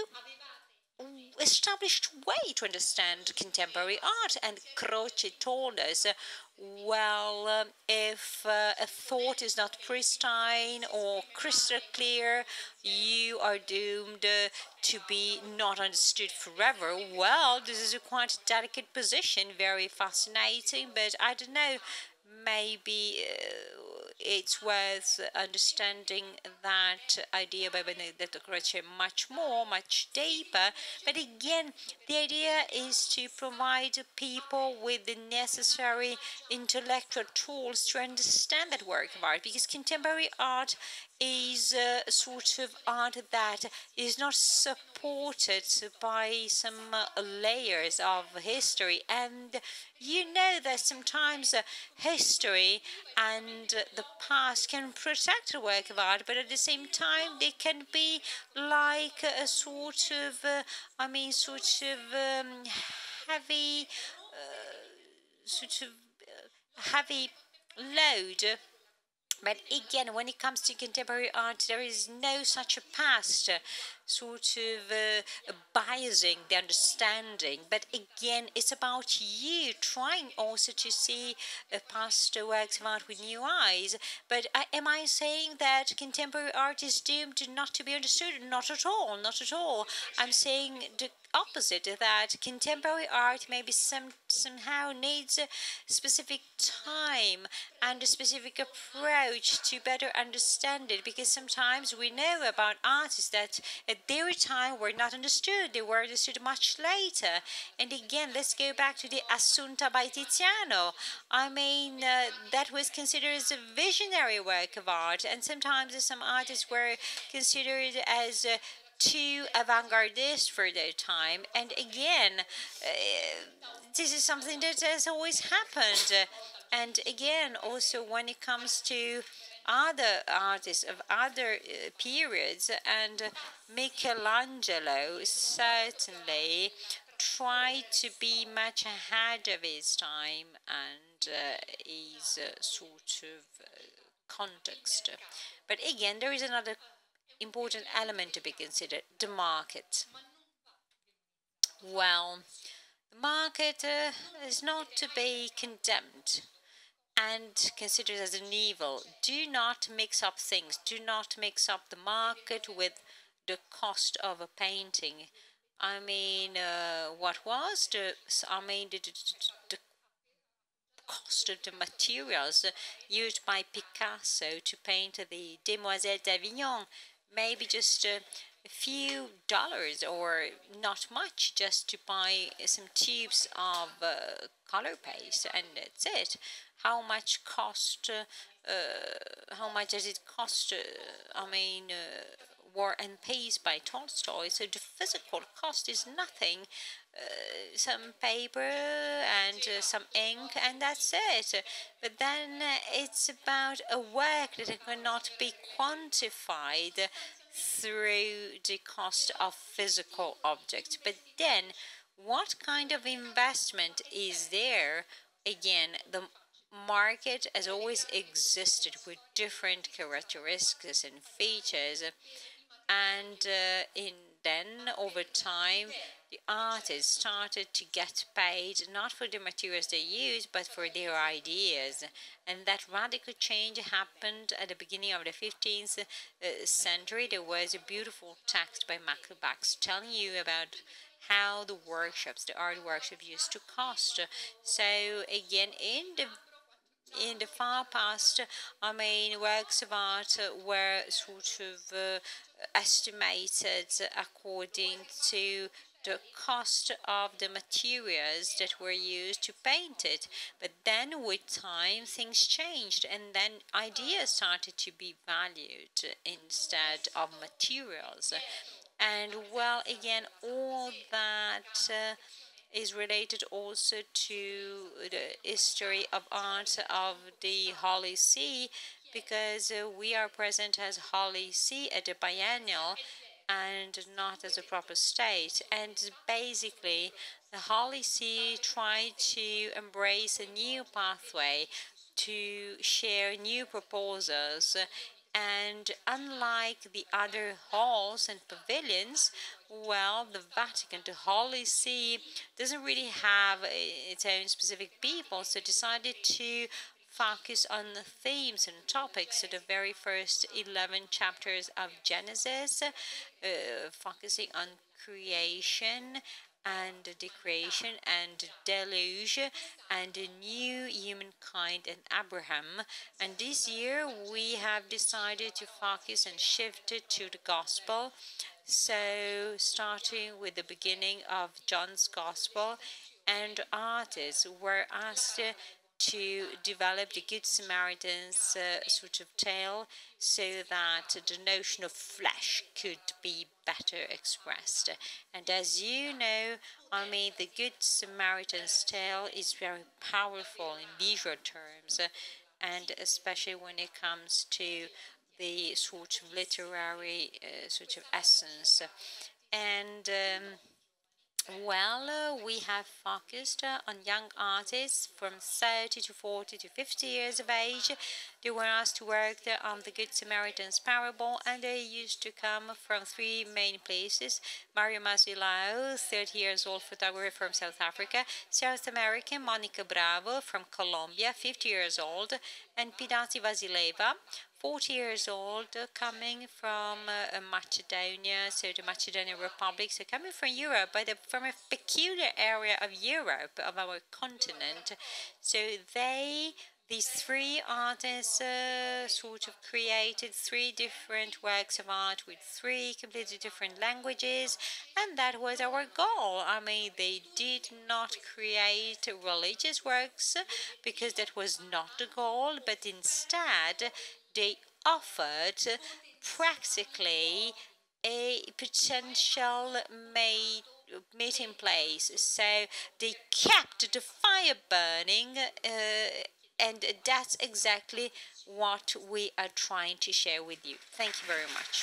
established way to understand contemporary art. And Croce told us, uh, well, um, if uh, a thought is not pristine or crystal clear, you are doomed uh, to be not understood forever. Well, this is a quite delicate position, very fascinating, but I don't know, maybe uh, it's worth understanding that idea by Benedetto Croce much more, much deeper. But again, the idea is to provide people with the necessary intellectual tools to understand that work of art, because contemporary art is a sort of art that is not supported by some uh, layers of history. And you know that sometimes uh, history and uh, the past can protect a work of art, but at the same time they can be like a sort of, uh, I mean, sort of um, heavy, uh, sort of uh, heavy load. But again, when it comes to contemporary art, there is no such a past uh, sort of uh, biasing the understanding. But again, it's about you trying also to see uh, past uh, works of art with new eyes. But uh, am I saying that contemporary art is doomed not to be understood? Not at all, not at all. I'm saying the opposite, that contemporary art maybe some somehow needs a specific time and a specific approach to better understand it, because sometimes we know about artists that at their time were not understood, they were understood much later. And again, let's go back to the Assunta by Tiziano. I mean, uh, that was considered as a visionary work of art, and sometimes some artists were considered as uh, too avant-gardist for their time. And again, uh, this is something that has always happened. Uh, and again, also when it comes to other artists of other uh, periods, and uh, Michelangelo certainly tried to be much ahead of his time and uh, his uh, sort of uh, context. But again, there is another important element to be considered: the market. Well, the market uh, is not to be condemned and considered as an evil. Do not mix up things. Do not mix up the market with the cost of a painting. I mean, uh, what was the, I mean, the, the, the cost of the materials used by Picasso to paint the Demoiselles d'Avignon? Maybe just uh, a few dollars, or not much, just to buy some tubes of uh, color paste, and that's it. How much cost? Uh, uh, how much does it cost? Uh, I mean, uh, War and Peace by Tolstoy. So the physical cost is nothing. Uh, some paper and uh, some ink, and that's it. But then uh, it's about a work that cannot be quantified through the cost of physical objects. But then, what kind of investment is there? Again, the market has always existed with different characteristics and features, and uh, in then over time the artists started to get paid not for the materials they used but for their ideas. And that radical change happened at the beginning of the fifteenth uh, century. There was a beautiful text by Michael telling you about how the workshops, the art workshop, used to cost. So again, in the in the far past, I mean, works of art were sort of uh, estimated according to the cost of the materials that were used to paint it. But then with time, things changed, and then ideas started to be valued instead of materials. And well, again, all that uh, is related also to the history of art of the Holy See, because uh, we are present as Holy See at the Biennale and not as a proper state. And basically, the Holy See tried to embrace a new pathway, to share new proposals. And unlike the other halls and pavilions, well, the Vatican, the Holy See, doesn't really have its own specific people, so decided to focus on the themes and topics. So the very first eleven chapters of Genesis, uh, focusing on creation and the creation and deluge and the new humankind and Abraham. And this year we have decided to focus and shift it to the gospel. So starting with the beginning of John's gospel, and artists were asked to develop the Good Samaritan's uh, sort of tale, so that the notion of flesh could be better expressed. And as you know, I mean, the Good Samaritan's tale is very powerful in visual terms, uh, and especially when it comes to the sort of literary uh, sort of essence. And um, well, uh, we have focused uh, on young artists from thirty to forty to fifty years of age. They were asked to work uh, on the Good Samaritan's parable, and they used to come from three main places: Mario Masilao, thirty years old photographer from South Africa; South American Monica Bravo from Colombia, fifty years old; and Pidati Vasileva forty years old, uh, coming from uh, Macedonia, so the Macedonian Republic, so coming from Europe, but uh, from a peculiar area of Europe, of our continent. So they, these three artists, uh, sort of created three different works of art with three completely different languages, and that was our goal. I mean, they did not create religious works because that was not the goal, but instead they offered practically a potential made meeting place. So they kept the fire burning, uh, and that's exactly what we are trying to share with you. Thank you very much.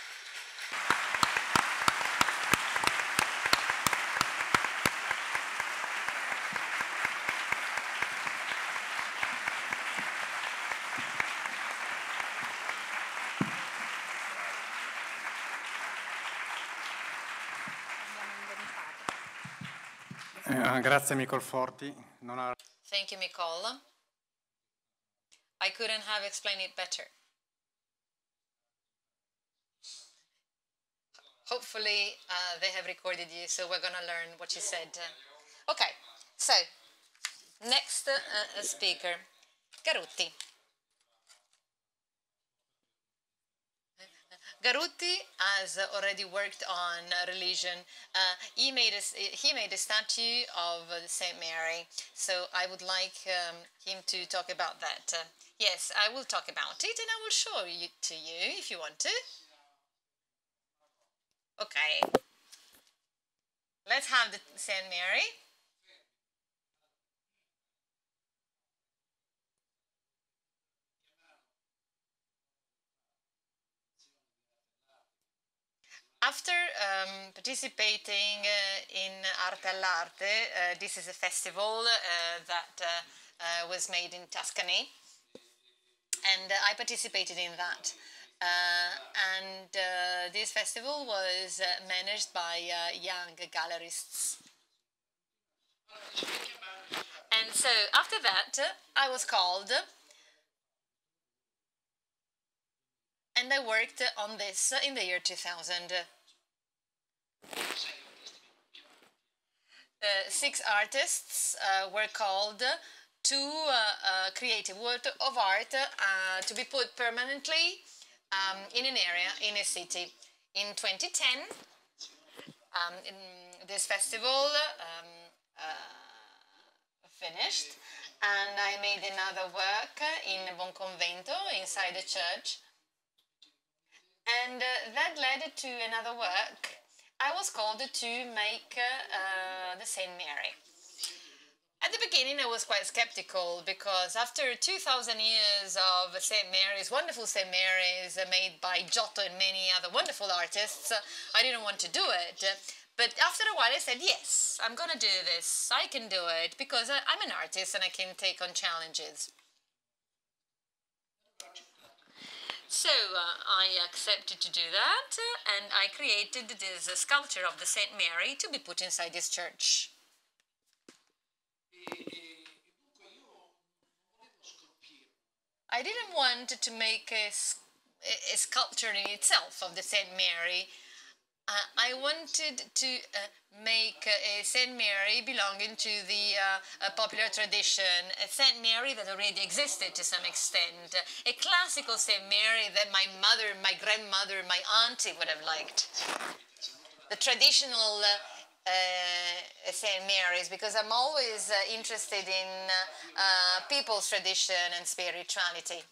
Eh, grazie Micol Forti. Non ha... Thank you, Micol. I couldn't have explained it better. Hopefully uh, they have recorded you, so we're going to learn what you said. Okay, so next uh, speaker, Garutti. Garutti has already worked on religion. Uh, he, made a, he made a statue of Saint Mary, so I would like um, him to talk about that. Uh, yes, I will talk about it, and I will show it to you if you want to. Okay. Let's have the Saint Mary. After um, participating uh, in Arte all'Arte, uh, this is a festival uh, that uh, uh, was made in Tuscany, and uh, I participated in that. Uh, and uh, this festival was uh, managed by uh, young gallerists. And so after that, uh, I was called, and I worked on this in the year two thousand. Uh, six artists uh, were called to uh, uh, create a work of art uh, to be put permanently um, in an area, in a city. In twenty ten, um, in this festival um, uh, finished, and I made another work in Buonconvento, inside the church. And uh, that led to another work. I was called to make uh, the Saint Mary. At the beginning, I was quite skeptical because after two thousand years of Saint Mary's, wonderful Saint Mary's made by Giotto and many other wonderful artists, I didn't want to do it. But after a while, I said, yes, I'm going to do this. I can do it because I'm an artist and I can take on challenges. So uh, I accepted to do that, uh, and I created this uh, sculpture of the Saint Mary to be put inside this church. I didn't want to make a, a sculpture in itself of the Saint Mary. Uh, I wanted to uh, make a Saint Mary belonging to the uh, popular tradition, a Saint Mary that already existed to some extent, a classical Saint Mary that my mother, my grandmother, my auntie would have liked. The traditional uh, uh, Saint Marys, because I'm always uh, interested in uh, uh, people's tradition and spirituality.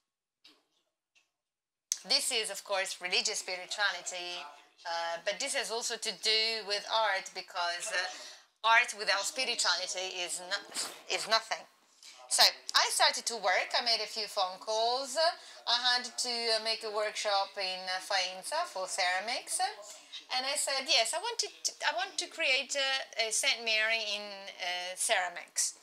This is, of course, religious spirituality. Uh, but this has also to do with art, because uh, art without spirituality is, not, is nothing. So I started to work. I made a few phone calls. I had to make a workshop in Faenza for ceramics. And I said, yes, I want to, I want to create a, a Saint Mary in uh, ceramics.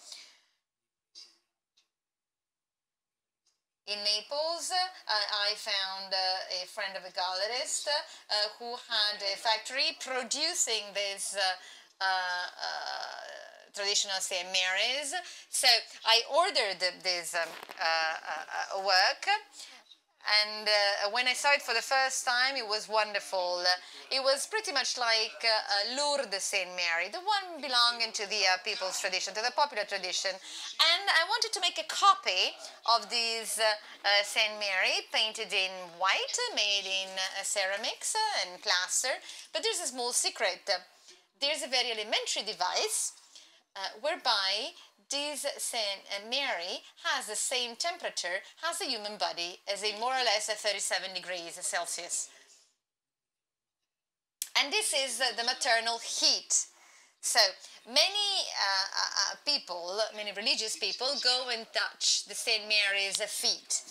In Naples, uh, I found uh, a friend of a gallerist uh, who had a factory producing these uh, uh, uh, traditional Saint Marys. So I ordered this um, uh, uh, work, And uh, when I saw it for the first time, it was wonderful. It was pretty much like uh, Lourdes Saint Mary, the one belonging to the uh, people's tradition, to the popular tradition. And I wanted to make a copy of this uh, uh, Saint Mary, painted in white, made in uh, ceramics and plaster. But there's a small secret. There's a very elementary device uh, whereby this Saint Mary has the same temperature as the human body, as a more or less at thirty-seven degrees Celsius. And this is uh, the maternal heat. So many uh, uh, people, many religious people, go and touch the Saint Mary's feet.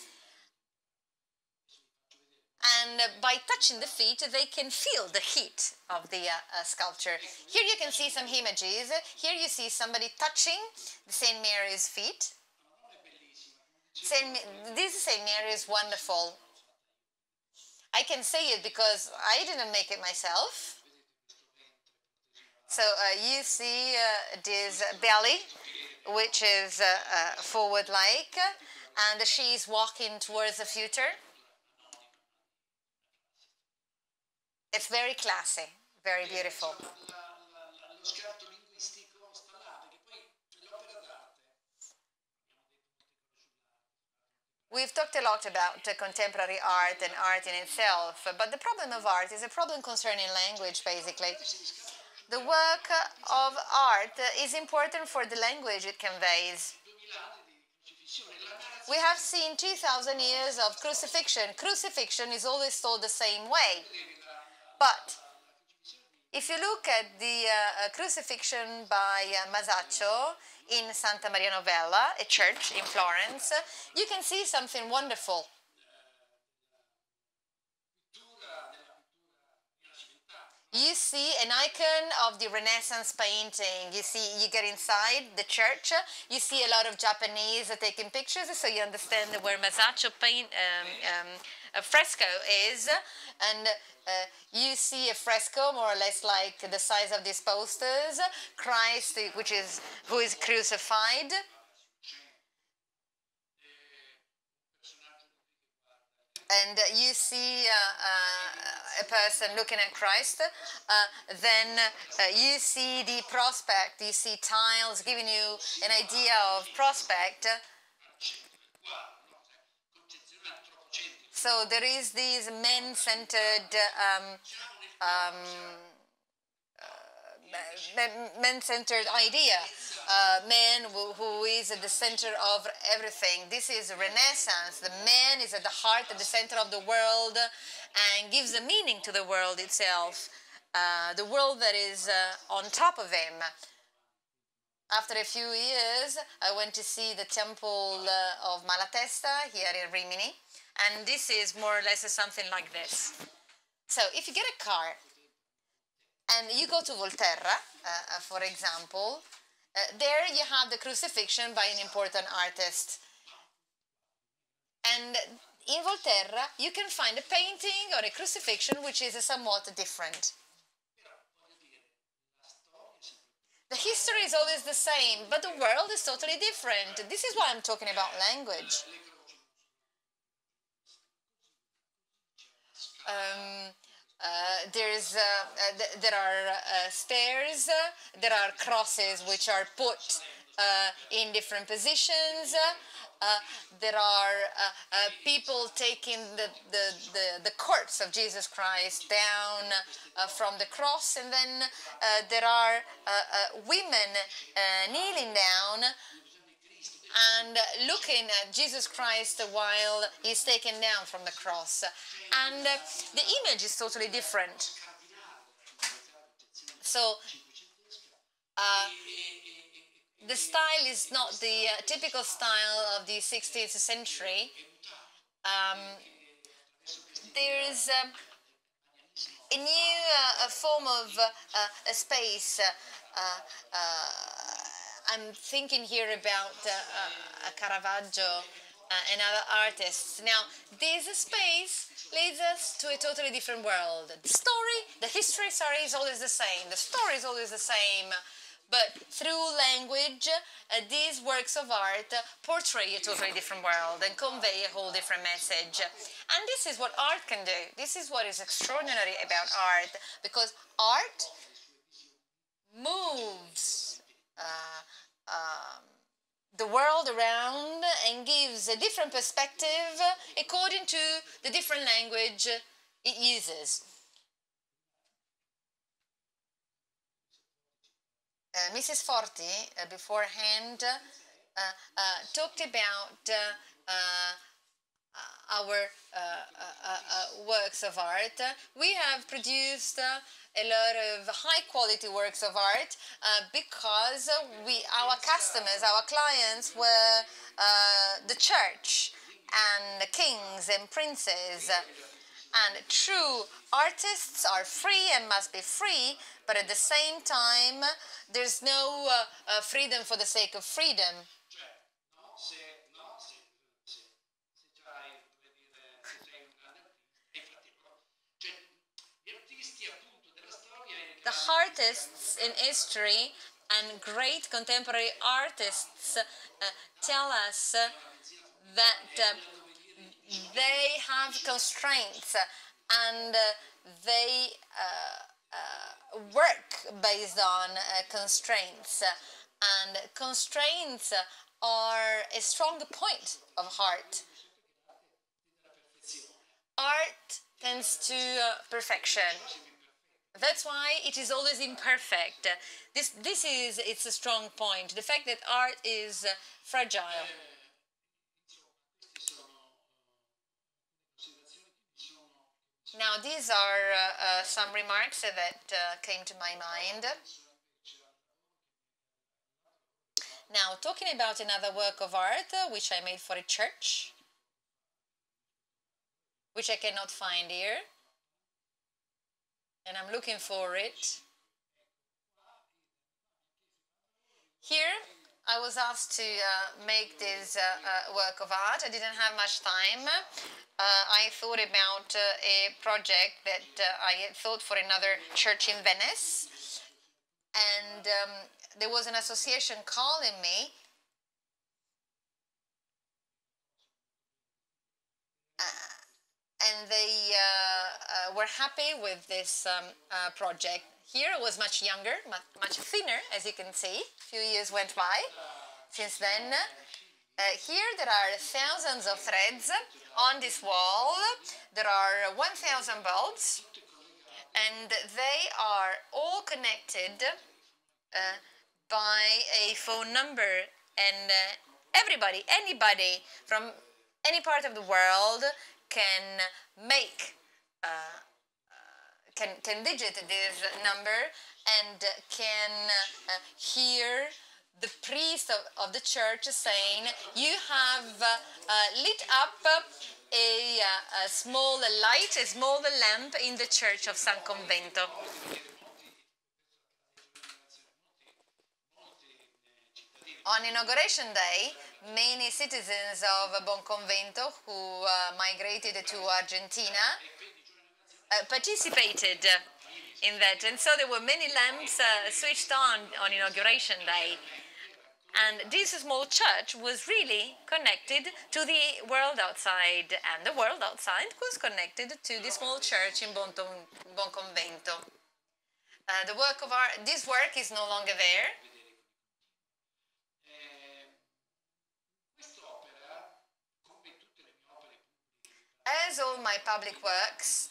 And uh, by touching the feet, they can feel the heat of the uh, uh, sculpture. Here you can see some images. Here you see somebody touching the Saint Mary's feet. Saint, this Saint Mary is wonderful. I can say it because I didn't make it myself. So uh, you see uh, this belly, which is uh, uh, forward-like, and she's walking towards the future. It's very classy, very beautiful. We've talked a lot about uh, contemporary art and art in itself, but the problem of art is a problem concerning language, basically. The work of art is important for the language it conveys. We have seen two thousand years of crucifixion. Crucifixion is always told the same way. But if you look at the uh, crucifixion by uh, Masaccio in Santa Maria Novella, a church in Florence, you can see something wonderful. You see an icon of the Renaissance painting. You see, you get inside the church, you see a lot of Japanese taking pictures, so you understand where Masaccio paint, um, um, a fresco is, and uh, you see a fresco more or less like the size of these posters, Christ, which is, who is crucified. And uh, you see uh, uh, a person looking at Christ, uh, then uh, you see the prospect, you see tiles giving you an idea of prospect. So there is this men-centered um, um, uh, men-centered idea. Uh, man who, who is at the center of everything. This is Renaissance. The man is at the heart, at the center of the world, and gives a meaning to the world itself. Uh, the world that is uh, on top of him. After a few years, I went to see the temple uh, of Malatesta here in Rimini, and this is more or less something like this. So if you get a car and you go to Volterra, uh, for example, Uh, there you have the crucifixion by an important artist. And in Volterra, you can find a painting or a crucifixion which is somewhat different. The history is always the same, but the world is totally different. This is why I'm talking about language. Um, Uh, there's, uh, uh, th there are uh, stairs, uh, there are crosses which are put uh, in different positions, uh, there are uh, uh, people taking the, the, the, the corpse of Jesus Christ down uh, from the cross, and then uh, there are uh, uh, women uh, kneeling down and looking at Jesus Christ while he's taken down from the cross. And uh, the image is totally different. So, uh, the style is not the uh, typical style of the sixteenth century. Um, there is um, a new uh, a form of uh, uh, a space. Uh, uh, I'm thinking here about uh, uh, Caravaggio uh, and other artists. Now, this space leads us to a totally different world. The story, the history, sorry, is always the same. The story is always the same. but through language, uh, these works of art portray a totally different world and convey a whole different message. And this is what art can do. This is what is extraordinary about art, because art moves uh, um, the world around and gives a different perspective according to the different language it uses. Uh, Missus Forti, uh, beforehand, uh, uh, talked about uh, uh, our uh, uh, uh, works of art. We have produced uh, a lot of high-quality works of art uh, because we, our customers, our clients were uh, the church and the kings and princes. And true artists are free and must be free, but at the same time, there's no uh, uh, freedom for the sake of freedom. The artists in history and great contemporary artists uh, tell us uh, that uh, they have constraints and uh, they uh, uh, work based on uh, constraints. And constraints are a strong point of art. Art tends to uh, perfection. That's why it is always imperfect. This, this is its a strong point, the fact that art is uh, fragile. Now, these are uh, uh, some remarks that uh, came to my mind. Now, talking about another work of art, uh, which I made for a church, which I cannot find here, and I'm looking for it. Here, I was asked to uh, make this uh, uh, work of art. I didn't have much time. Uh, I thought about uh, a project that uh, I had thought for another church in Venice. And um, there was an association calling me. Uh, and they uh, uh, were happy with this um, uh, project. Here I was much younger, much, much thinner, as you can see. A few years went by since then. Uh, here there are thousands of threads on this wall. There are one thousand bulbs, and they are all connected uh, by a phone number. And uh, everybody, anybody from any part of the world can make uh, Can, can digit this number and can uh, hear the priest of, of the church saying, you have uh, uh, lit up a, uh, a small light, a small lamp in the church of San Convento. On Inauguration Day, many citizens of Buon Convento who uh, migrated to Argentina Uh, participated uh, in that, and so there were many lamps uh, switched on on Inauguration Day, and this small church was really connected to the world outside, and the world outside was connected to the small church in Buon, Buon Convento. Uh, the work of art, this work is no longer there. As all my public works,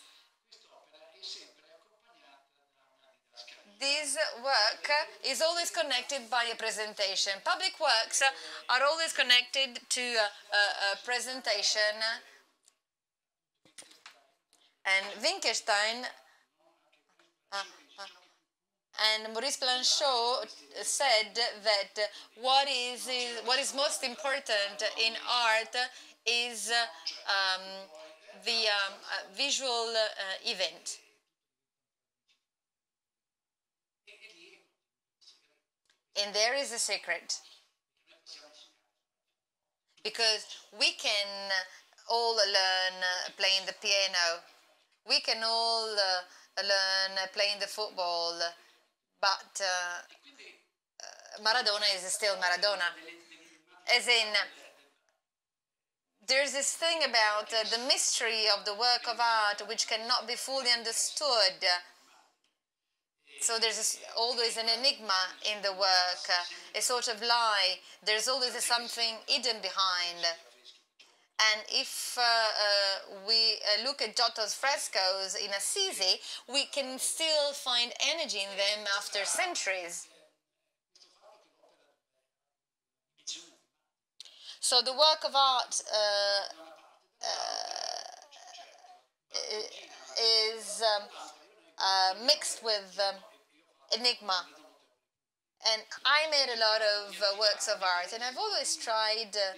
this work is always connected by a presentation. Public works are always connected to a, a, a presentation. And Wittgenstein uh, uh, and Maurice Blanchot said that what is, is, what is most important in art is um, the um, uh, visual uh, event. And there is a secret, because we can all learn uh, playing the piano, we can all uh, learn playing the football, but uh, Maradona is still Maradona. As in, there's this thing about uh, the mystery of the work of art which cannot be fully understood. So there's this, always an enigma in the work, uh, a sort of lie. There's always a something hidden behind. And if uh, uh, we uh, look at Giotto's frescoes in Assisi, we can still find energy in them after centuries. So the work of art uh, uh, is um, uh, mixed with um, enigma. And I made a lot of uh, works of art, and I've always tried uh,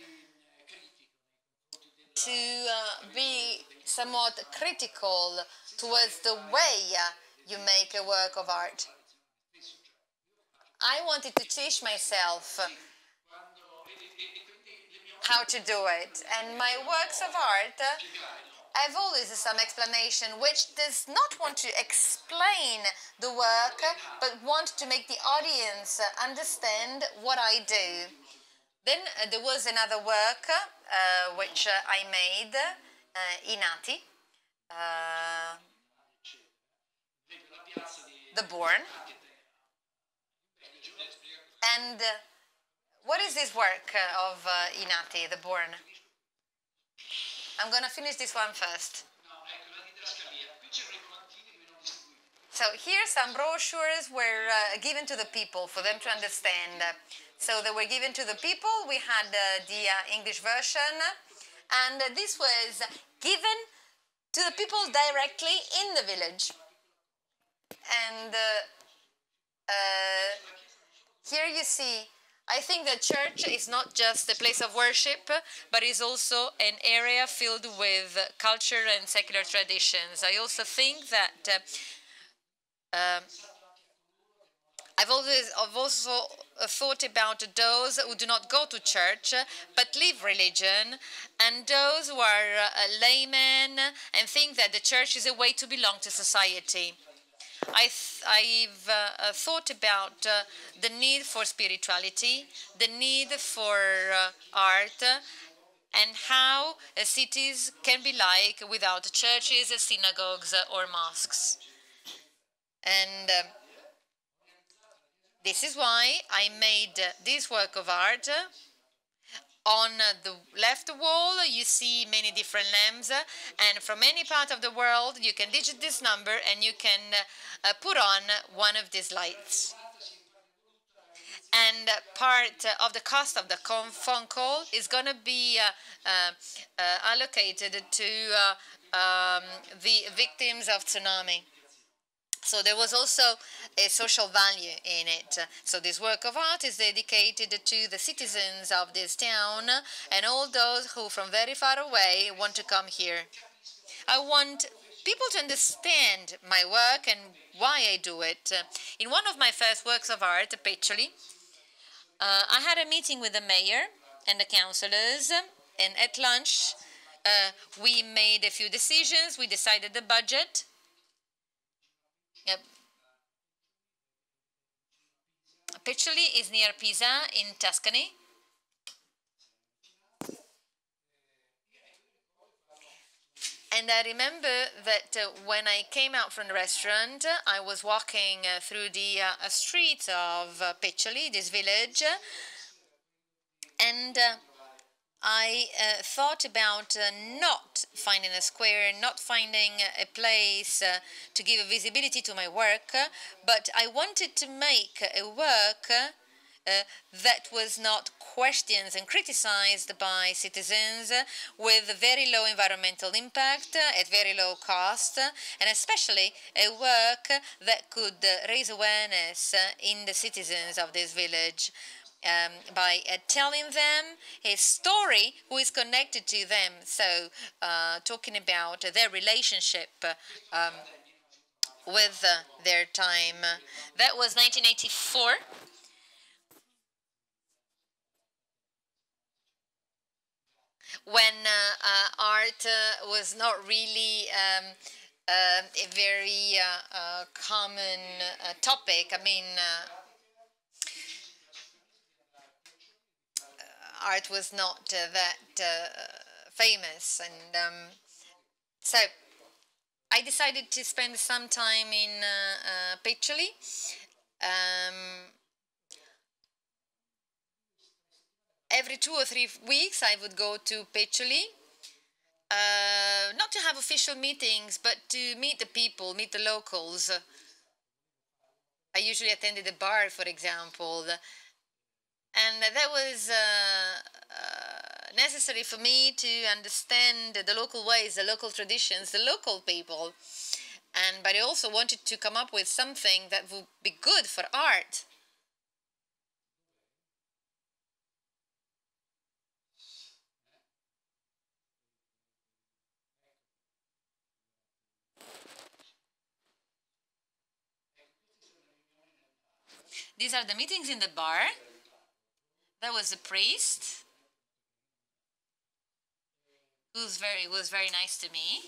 to uh, be somewhat critical towards the way uh, you make a work of art. I wanted to teach myself how to do it. And my works of art uh, have always some explanation which does not want to explain the work, but want to make the audience understand what I do. Then uh, there was another work uh, which uh, I made, uh, I Nati, uh, the Born. And uh, what is this work of uh, I Nati, the Born? I'm going to finish this one first. So here some brochures were uh, given to the people for them to understand. So they were given to the people. We had uh, the uh, English version. And uh, this was given to the people directly in the village. And uh, uh, here you see, I think the church is not just a place of worship, but is also an area filled with culture and secular traditions. I also think that uh, uh, I've always I've also thought about those who do not go to church, but live religion, and those who are uh, laymen and think that the church is a way to belong to society. I th I've uh, thought about uh, the need for spirituality, the need for uh, art, and how uh, cities can be like without churches, synagogues, or mosques. And uh, this is why I made uh, this work of art. On the left wall, you see many different lamps, and from any part of the world, you can digit this number and you can uh, put on one of these lights. And part of the cost of the phone call is going to be uh, uh, uh, allocated to uh, um, the victims of tsunami. So there was also a social value in it. So this work of art is dedicated to the citizens of this town and all those who from very far away want to come here. I want people to understand my work and why I do it. In one of my first works of art, Peccioli, uh, I had a meeting with the mayor and the councillors, and at lunch uh, we made a few decisions. We decided the budget. Yep. Peccioli is near Pisa in Tuscany. And I remember that uh, when I came out from the restaurant, I was walking uh, through the uh, streets of uh, Peccioli, this village, and uh, I uh, thought about uh, not finding a square, not finding a place uh, to give visibility to my work, but I wanted to make a work uh, that was not questioned and criticized by citizens, uh, with very low environmental impact, uh, at very low cost, uh, and especially a work that could uh, raise awareness uh, in the citizens of this village. Um, by uh, telling them a story who is connected to them, so uh, talking about uh, their relationship uh, um, with uh, their time. That was nineteen eighty-four. When uh, uh, art uh, was not really um, uh, a very uh, uh, common uh, topic. I mean, uh, art was not uh, that uh, famous. And um, so I decided to spend some time in uh, uh, Piccioli. Um, every two or three weeks I would go to Piccioli, uh, not to have official meetings, but to meet the people, meet the locals. I usually attended a bar, for example, and that was uh, uh, necessary for me to understand the local ways, the local traditions, the local people. And but I also wanted to come up with something that would be good for art. These are the meetings in the bar. There was a priest who's very was very nice to me.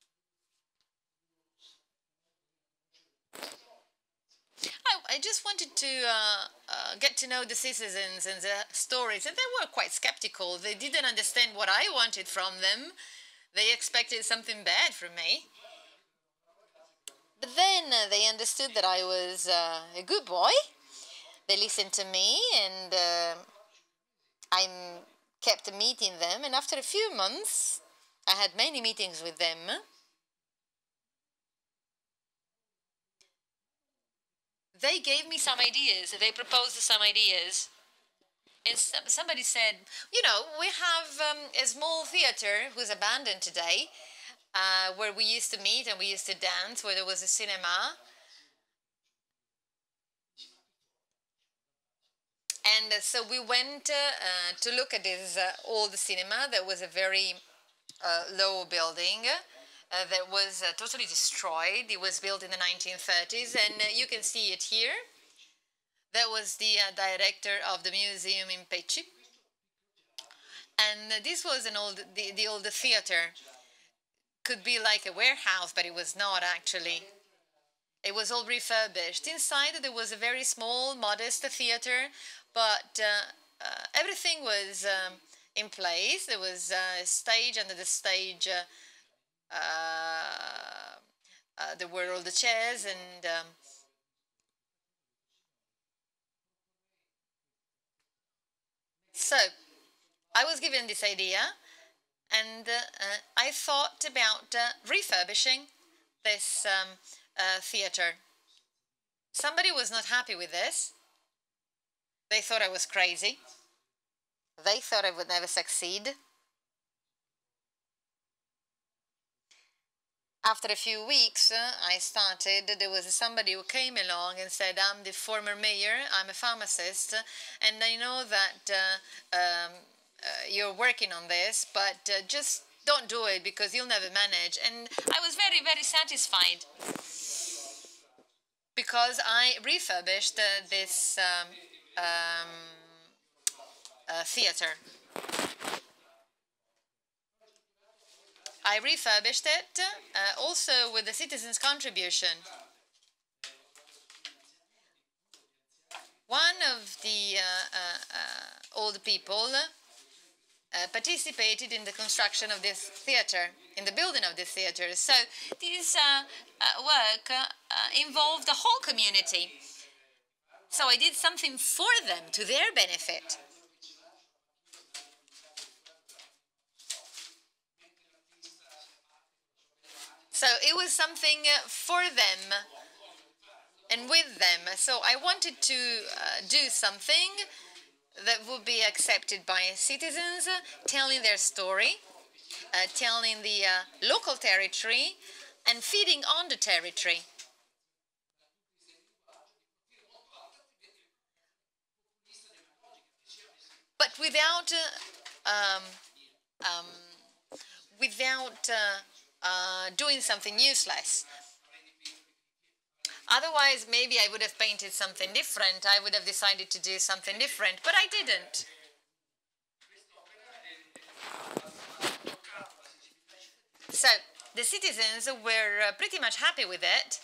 I, I just wanted to uh, uh, get to know the citizens and the stories, and they were quite skeptical. They didn't understand what I wanted from them. They expected something bad from me. But then uh, they understood that I was uh, a good boy. They listened to me, and uh, I kept meeting them. And after a few months, I had many meetings with them. They gave me some ideas. They proposed some ideas. And some, somebody said, you know, we have um, a small theater who's abandoned today, uh, where we used to meet and we used to dance, where there was a cinema. And uh, so we went uh, to look at this uh, old cinema that was a very uh, low building uh, that was uh, totally destroyed. It was built in the nineteen thirties, and uh, you can see it here. That was the uh, director of the museum in Pecci. And uh, this was an old, the, the old theater. Could be like a warehouse, but it was not actually. It was all refurbished. Inside there was a very small, modest theater, but uh, uh, everything was um, in place. There was uh, a stage, under the stage uh, uh, uh, there were all the chairs, and um, so I was given this idea, and uh, uh, I thought about uh, refurbishing this um, uh, theater. Somebody was not happy with this. They thought I was crazy. They thought I would never succeed. After a few weeks, uh, I started, there was somebody who came along and said, I'm the former mayor, I'm a pharmacist, and I know that uh, um, uh, you're working on this, but uh, just don't do it because you'll never manage. And I was very, very satisfied because I refurbished uh, this um, um, uh, theater. I refurbished it, uh, also with the citizens' contribution. One of the uh, uh, uh, old people uh, participated in the construction of this theater, in the building of this theater. So this uh, uh, work uh, uh, involved the whole community. So I did something for them, to their benefit. So it was something for them and with them. So I wanted to uh, do something that would be accepted by citizens, telling their story, uh, telling the uh, local territory, and feeding on the territory. But without, uh, um, um, without uh, uh, doing something useless. Otherwise, maybe I would have painted something different. I would have decided to do something different, but I didn't. So the citizens were uh, pretty much happy with it.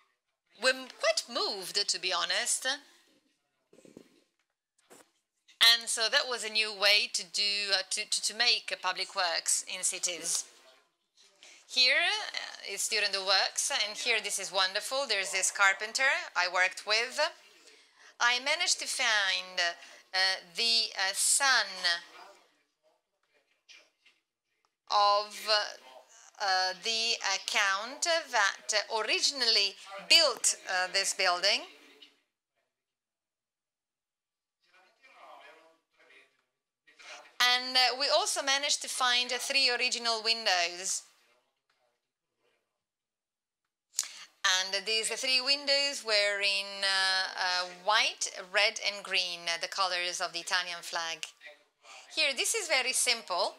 Were quite moved, to be honest. And so that was a new way to do uh, to, to, to make uh, public works in cities. Here uh, is during the works, and here this is wonderful. There's this carpenter I worked with. I managed to find uh, the uh, son of uh, uh, the count that uh, originally built uh, this building. And uh, we also managed to find uh, three original windows. And these three windows were in uh, uh, white, red, and green, uh, the colors of the Italian flag. Here, this is very simple.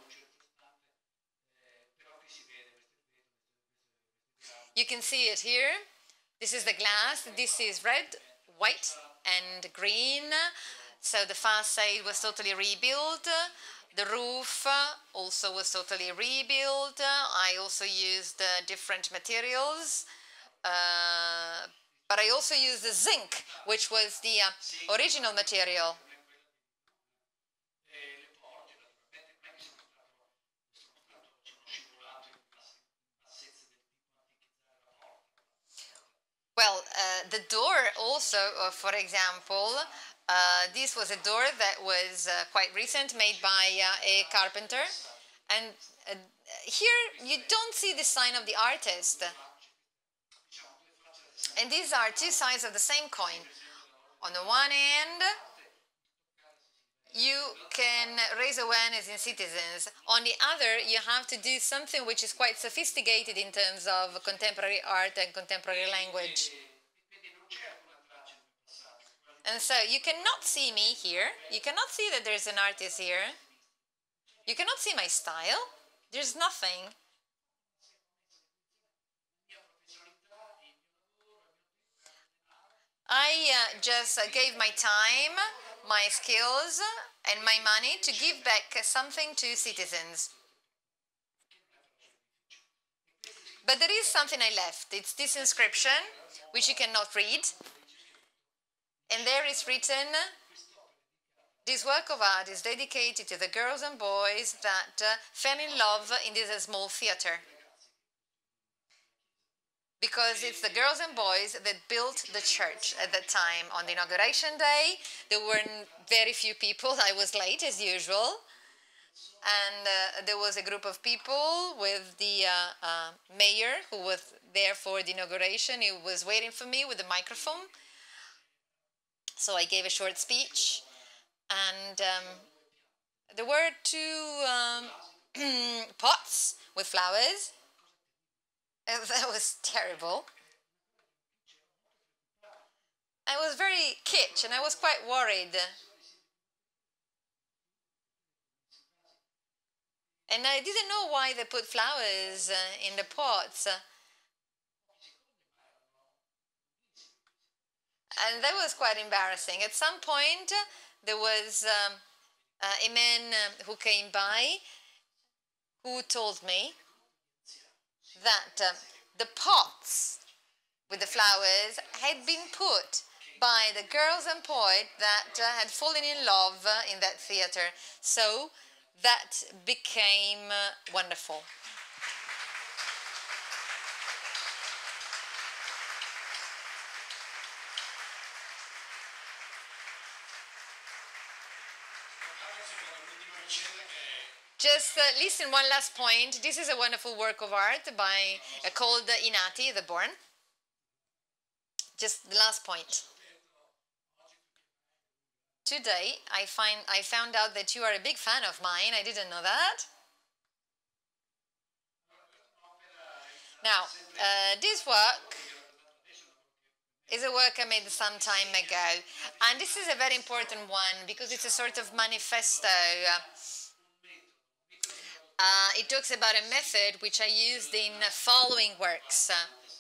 You can see it here. This is the glass. This is red, white, and green. So the facade was totally rebuilt. The roof also was totally rebuilt. I also used uh, different materials. Uh, but I also used the zinc, which was the uh, original material. Well, uh, the door also, uh, for example, uh, this was a door that was uh, quite recent, made by uh, a carpenter. And uh, here you don't see the sign of the artist. And these are two sides of the same coin. On the one hand, you can raise awareness in citizens. On the other, you have to do something which is quite sophisticated in terms of contemporary art and contemporary language. And so you cannot see me here. You cannot see that there's an artist here. You cannot see my style. There's nothing. I uh, just uh, gave my time, my skills, and my money to give back uh, something to citizens. But there is something I left. It's this inscription, which you cannot read. And there is written, "This work of art is dedicated to the girls and boys that uh, fell in love in this uh, small theater." Because it's the girls and boys that built the church at that time. On the inauguration day, there were very few people. I was late, as usual. And uh, there was a group of people with the uh, uh, mayor who was there for the inauguration. He was waiting for me with the microphone. So I gave a short speech. And um, there were two um, pots with flowers. That was terrible. I was very kitsch and I was quite worried. And I didn't know why they put flowers uh, in the pots. And that was quite embarrassing. At some point, there was um, uh, a man uh, who came by who told me that uh, the pots with the flowers had been put by the girls and boys that uh, had fallen in love uh, in that theater. So that became uh, wonderful. Just uh, listen, one last point. This is a wonderful work of art by uh, called Inati, the Born. Just the last point. Today, I find I found out that you are a big fan of mine. I didn't know that. Now, uh, this work is a work I made some time ago, and this is a very important one because it's a sort of manifesto. Uh, it talks about a method which I used in uh, following works. Uh,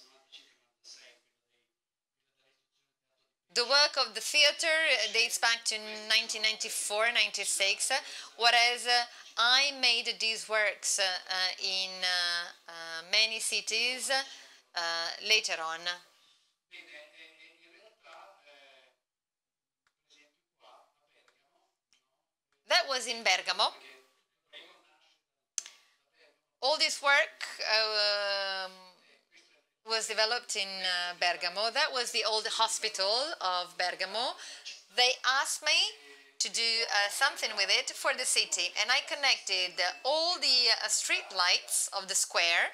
the work of the theater dates back to nineteen ninety-four ninety-six, uh, whereas uh, I made these works uh, uh, in uh, uh, many cities uh, later on. that was in Bergamo. All this work uh, um, was developed in uh, Bergamo. That was the old hospital of Bergamo. They asked me to do uh, something with it for the city, and I connected uh, all the uh, street lights of the square,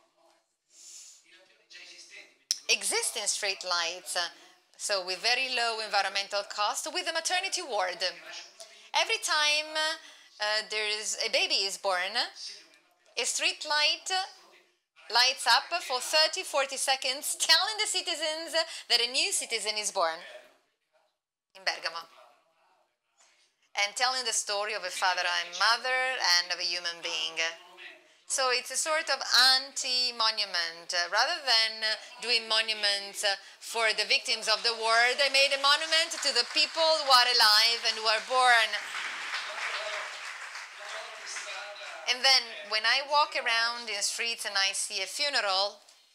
existing street lights, uh, so with very low environmental cost, with the maternity ward. Every time uh, there is a baby is born, a street light lights up for thirty, forty seconds, telling the citizens that a new citizen is born in Bergamo, and telling the story of a father and mother and of a human being. So it's a sort of anti-monument. Uh, rather than uh, doing monuments uh, for the victims of the war, they made a monument to the people who are alive and who are born. And then when I walk around in the streets and I see a funeral,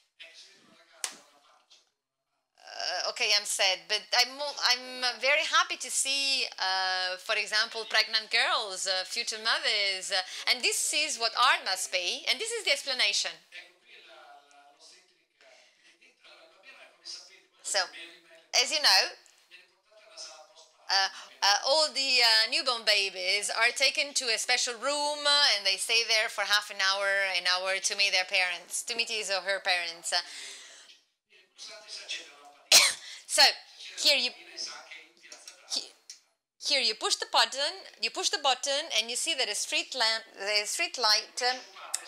uh, okay, I'm sad, but I'm, I'm very happy to see, uh, for example, pregnant girls, uh, future mothers, uh, and this is what art must be, and this is the explanation. So, as you know, Uh, uh, all the uh, newborn babies are taken to a special room uh, and they stay there for half an hour, an hour to meet their parents, to meet his or her parents. Uh, so here you he, here you push the button, you push the button, and you see that a street lamp, the street light uh,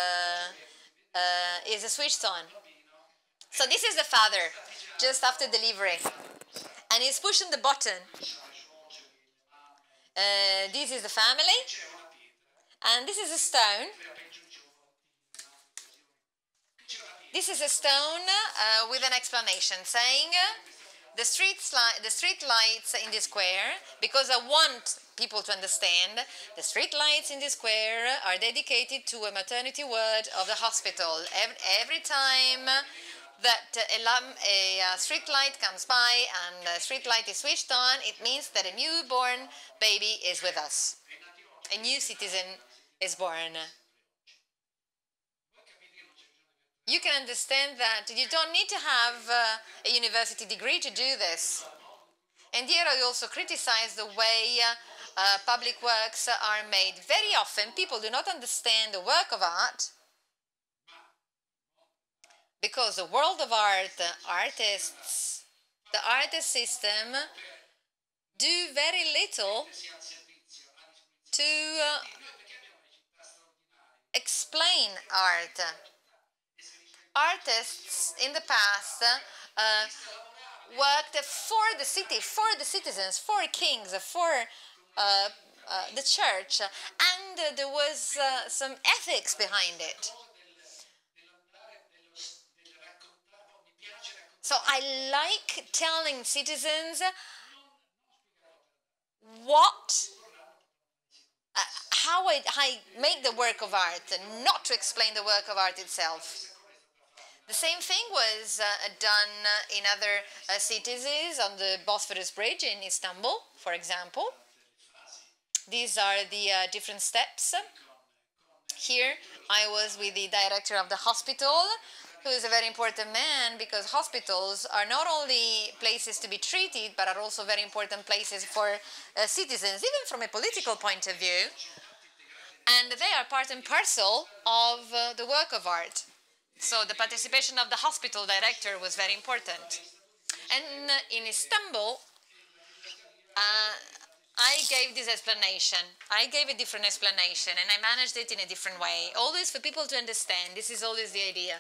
uh, is switched on. So this is the father just after delivery. And he's pushing the button. Uh, this is the family. And this is a stone. This is a stone uh, with an explanation saying uh, the, street the street lights in the square, because I want people to understand, the street lights in the square are dedicated to a maternity ward of the hospital. Every, every time that a, lamp, a, a street light comes by and the street light is switched on, it means that a newborn baby is with us. A new citizen is born. You can understand that you don't need to have uh, a university degree to do this. And here I also criticize the way uh, uh, public works are made. Very often people do not understand the work of art, because the world of art, artists, the artist system do very little to uh, explain art. Artists in the past uh, worked for the city, for the citizens, for kings, for uh, uh, the church, and uh, there was uh, some ethics behind it. So I like telling citizens what, uh, how I, I make the work of art, and not to explain the work of art itself. The same thing was uh, done in other uh, cities, on the Bosphorus Bridge in Istanbul, for example. These are the uh, different steps. Here I was with the director of the hospital, who is a very important man, because hospitals are not only places to be treated, but are also very important places for uh, citizens, even from a political point of view. And they are part and parcel of uh, the work of art. So the participation of the hospital director was very important. And uh, in Istanbul, uh, I gave this explanation. I gave a different explanation, and I managed it in a different way, always for people to understand. This is always the idea.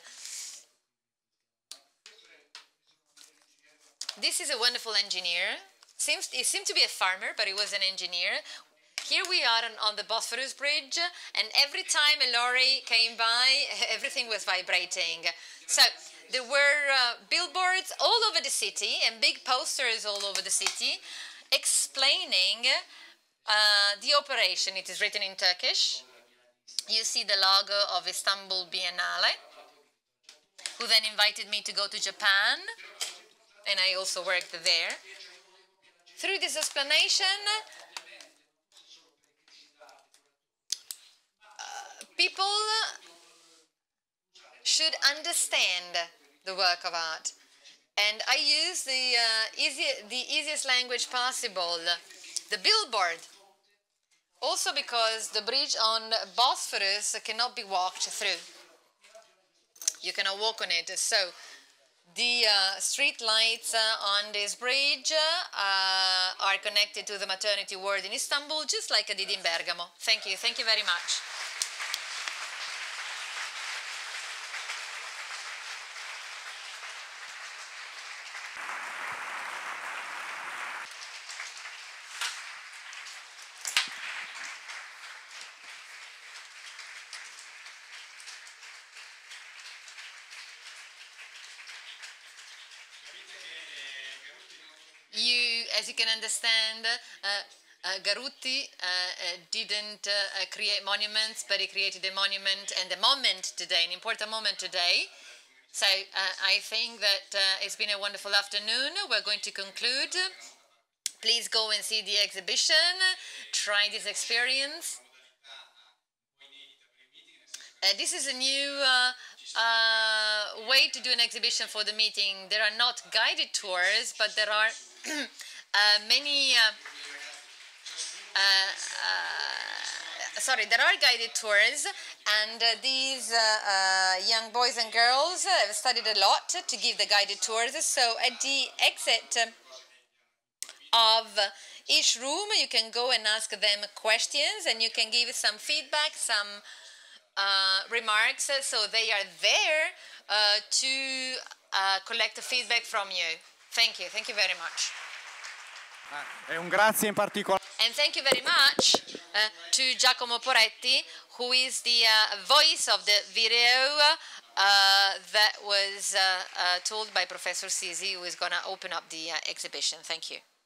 This is a wonderful engineer. Seems, he seemed to be a farmer, but he was an engineer. Here we are on, on the Bosphorus Bridge, and every time a lorry came by, everything was vibrating. So there were uh, billboards all over the city and big posters all over the city explaining uh, the operation. It is written in Turkish. You see the logo of Istanbul Biennale, who then invited me to go to Japan, and I also worked there. Through this explanation, people should understand the work of art. And I use the, uh, easy, the easiest language possible, the billboard. Also because the bridge on Bosphorus cannot be walked through. You cannot walk on it. So the uh, street lights uh, on this bridge uh, are connected to the maternity ward in Istanbul, just like I did in Bergamo. Thank you. Thank you very much. You, as you can understand, uh, uh, Garutti uh, uh, didn't uh, create monuments, but he created a monument and a moment today, an important moment today. So uh, I think that uh, it's been a wonderful afternoon. We're going to conclude. Please go and see the exhibition, try this experience. Uh, this is a new uh, uh, way to do an exhibition for the meeting. There are not guided tours, but there are uh, many, uh, uh, uh, sorry, there are guided tours, and uh, these uh, uh, young boys and girls have studied a lot to give the guided tours. So at the exit of each room, you can go and ask them questions, and you can give some feedback, some Uh, remarks, so they are there uh, to uh, collect the feedback from you. Thank you, thank you very much. E un grazie in particolare. And thank you very much uh, to Giacomo Poretti, who is the uh, voice of the video uh, that was uh, uh, told by Professor Sisi, who is going to open up the uh, exhibition. Thank you.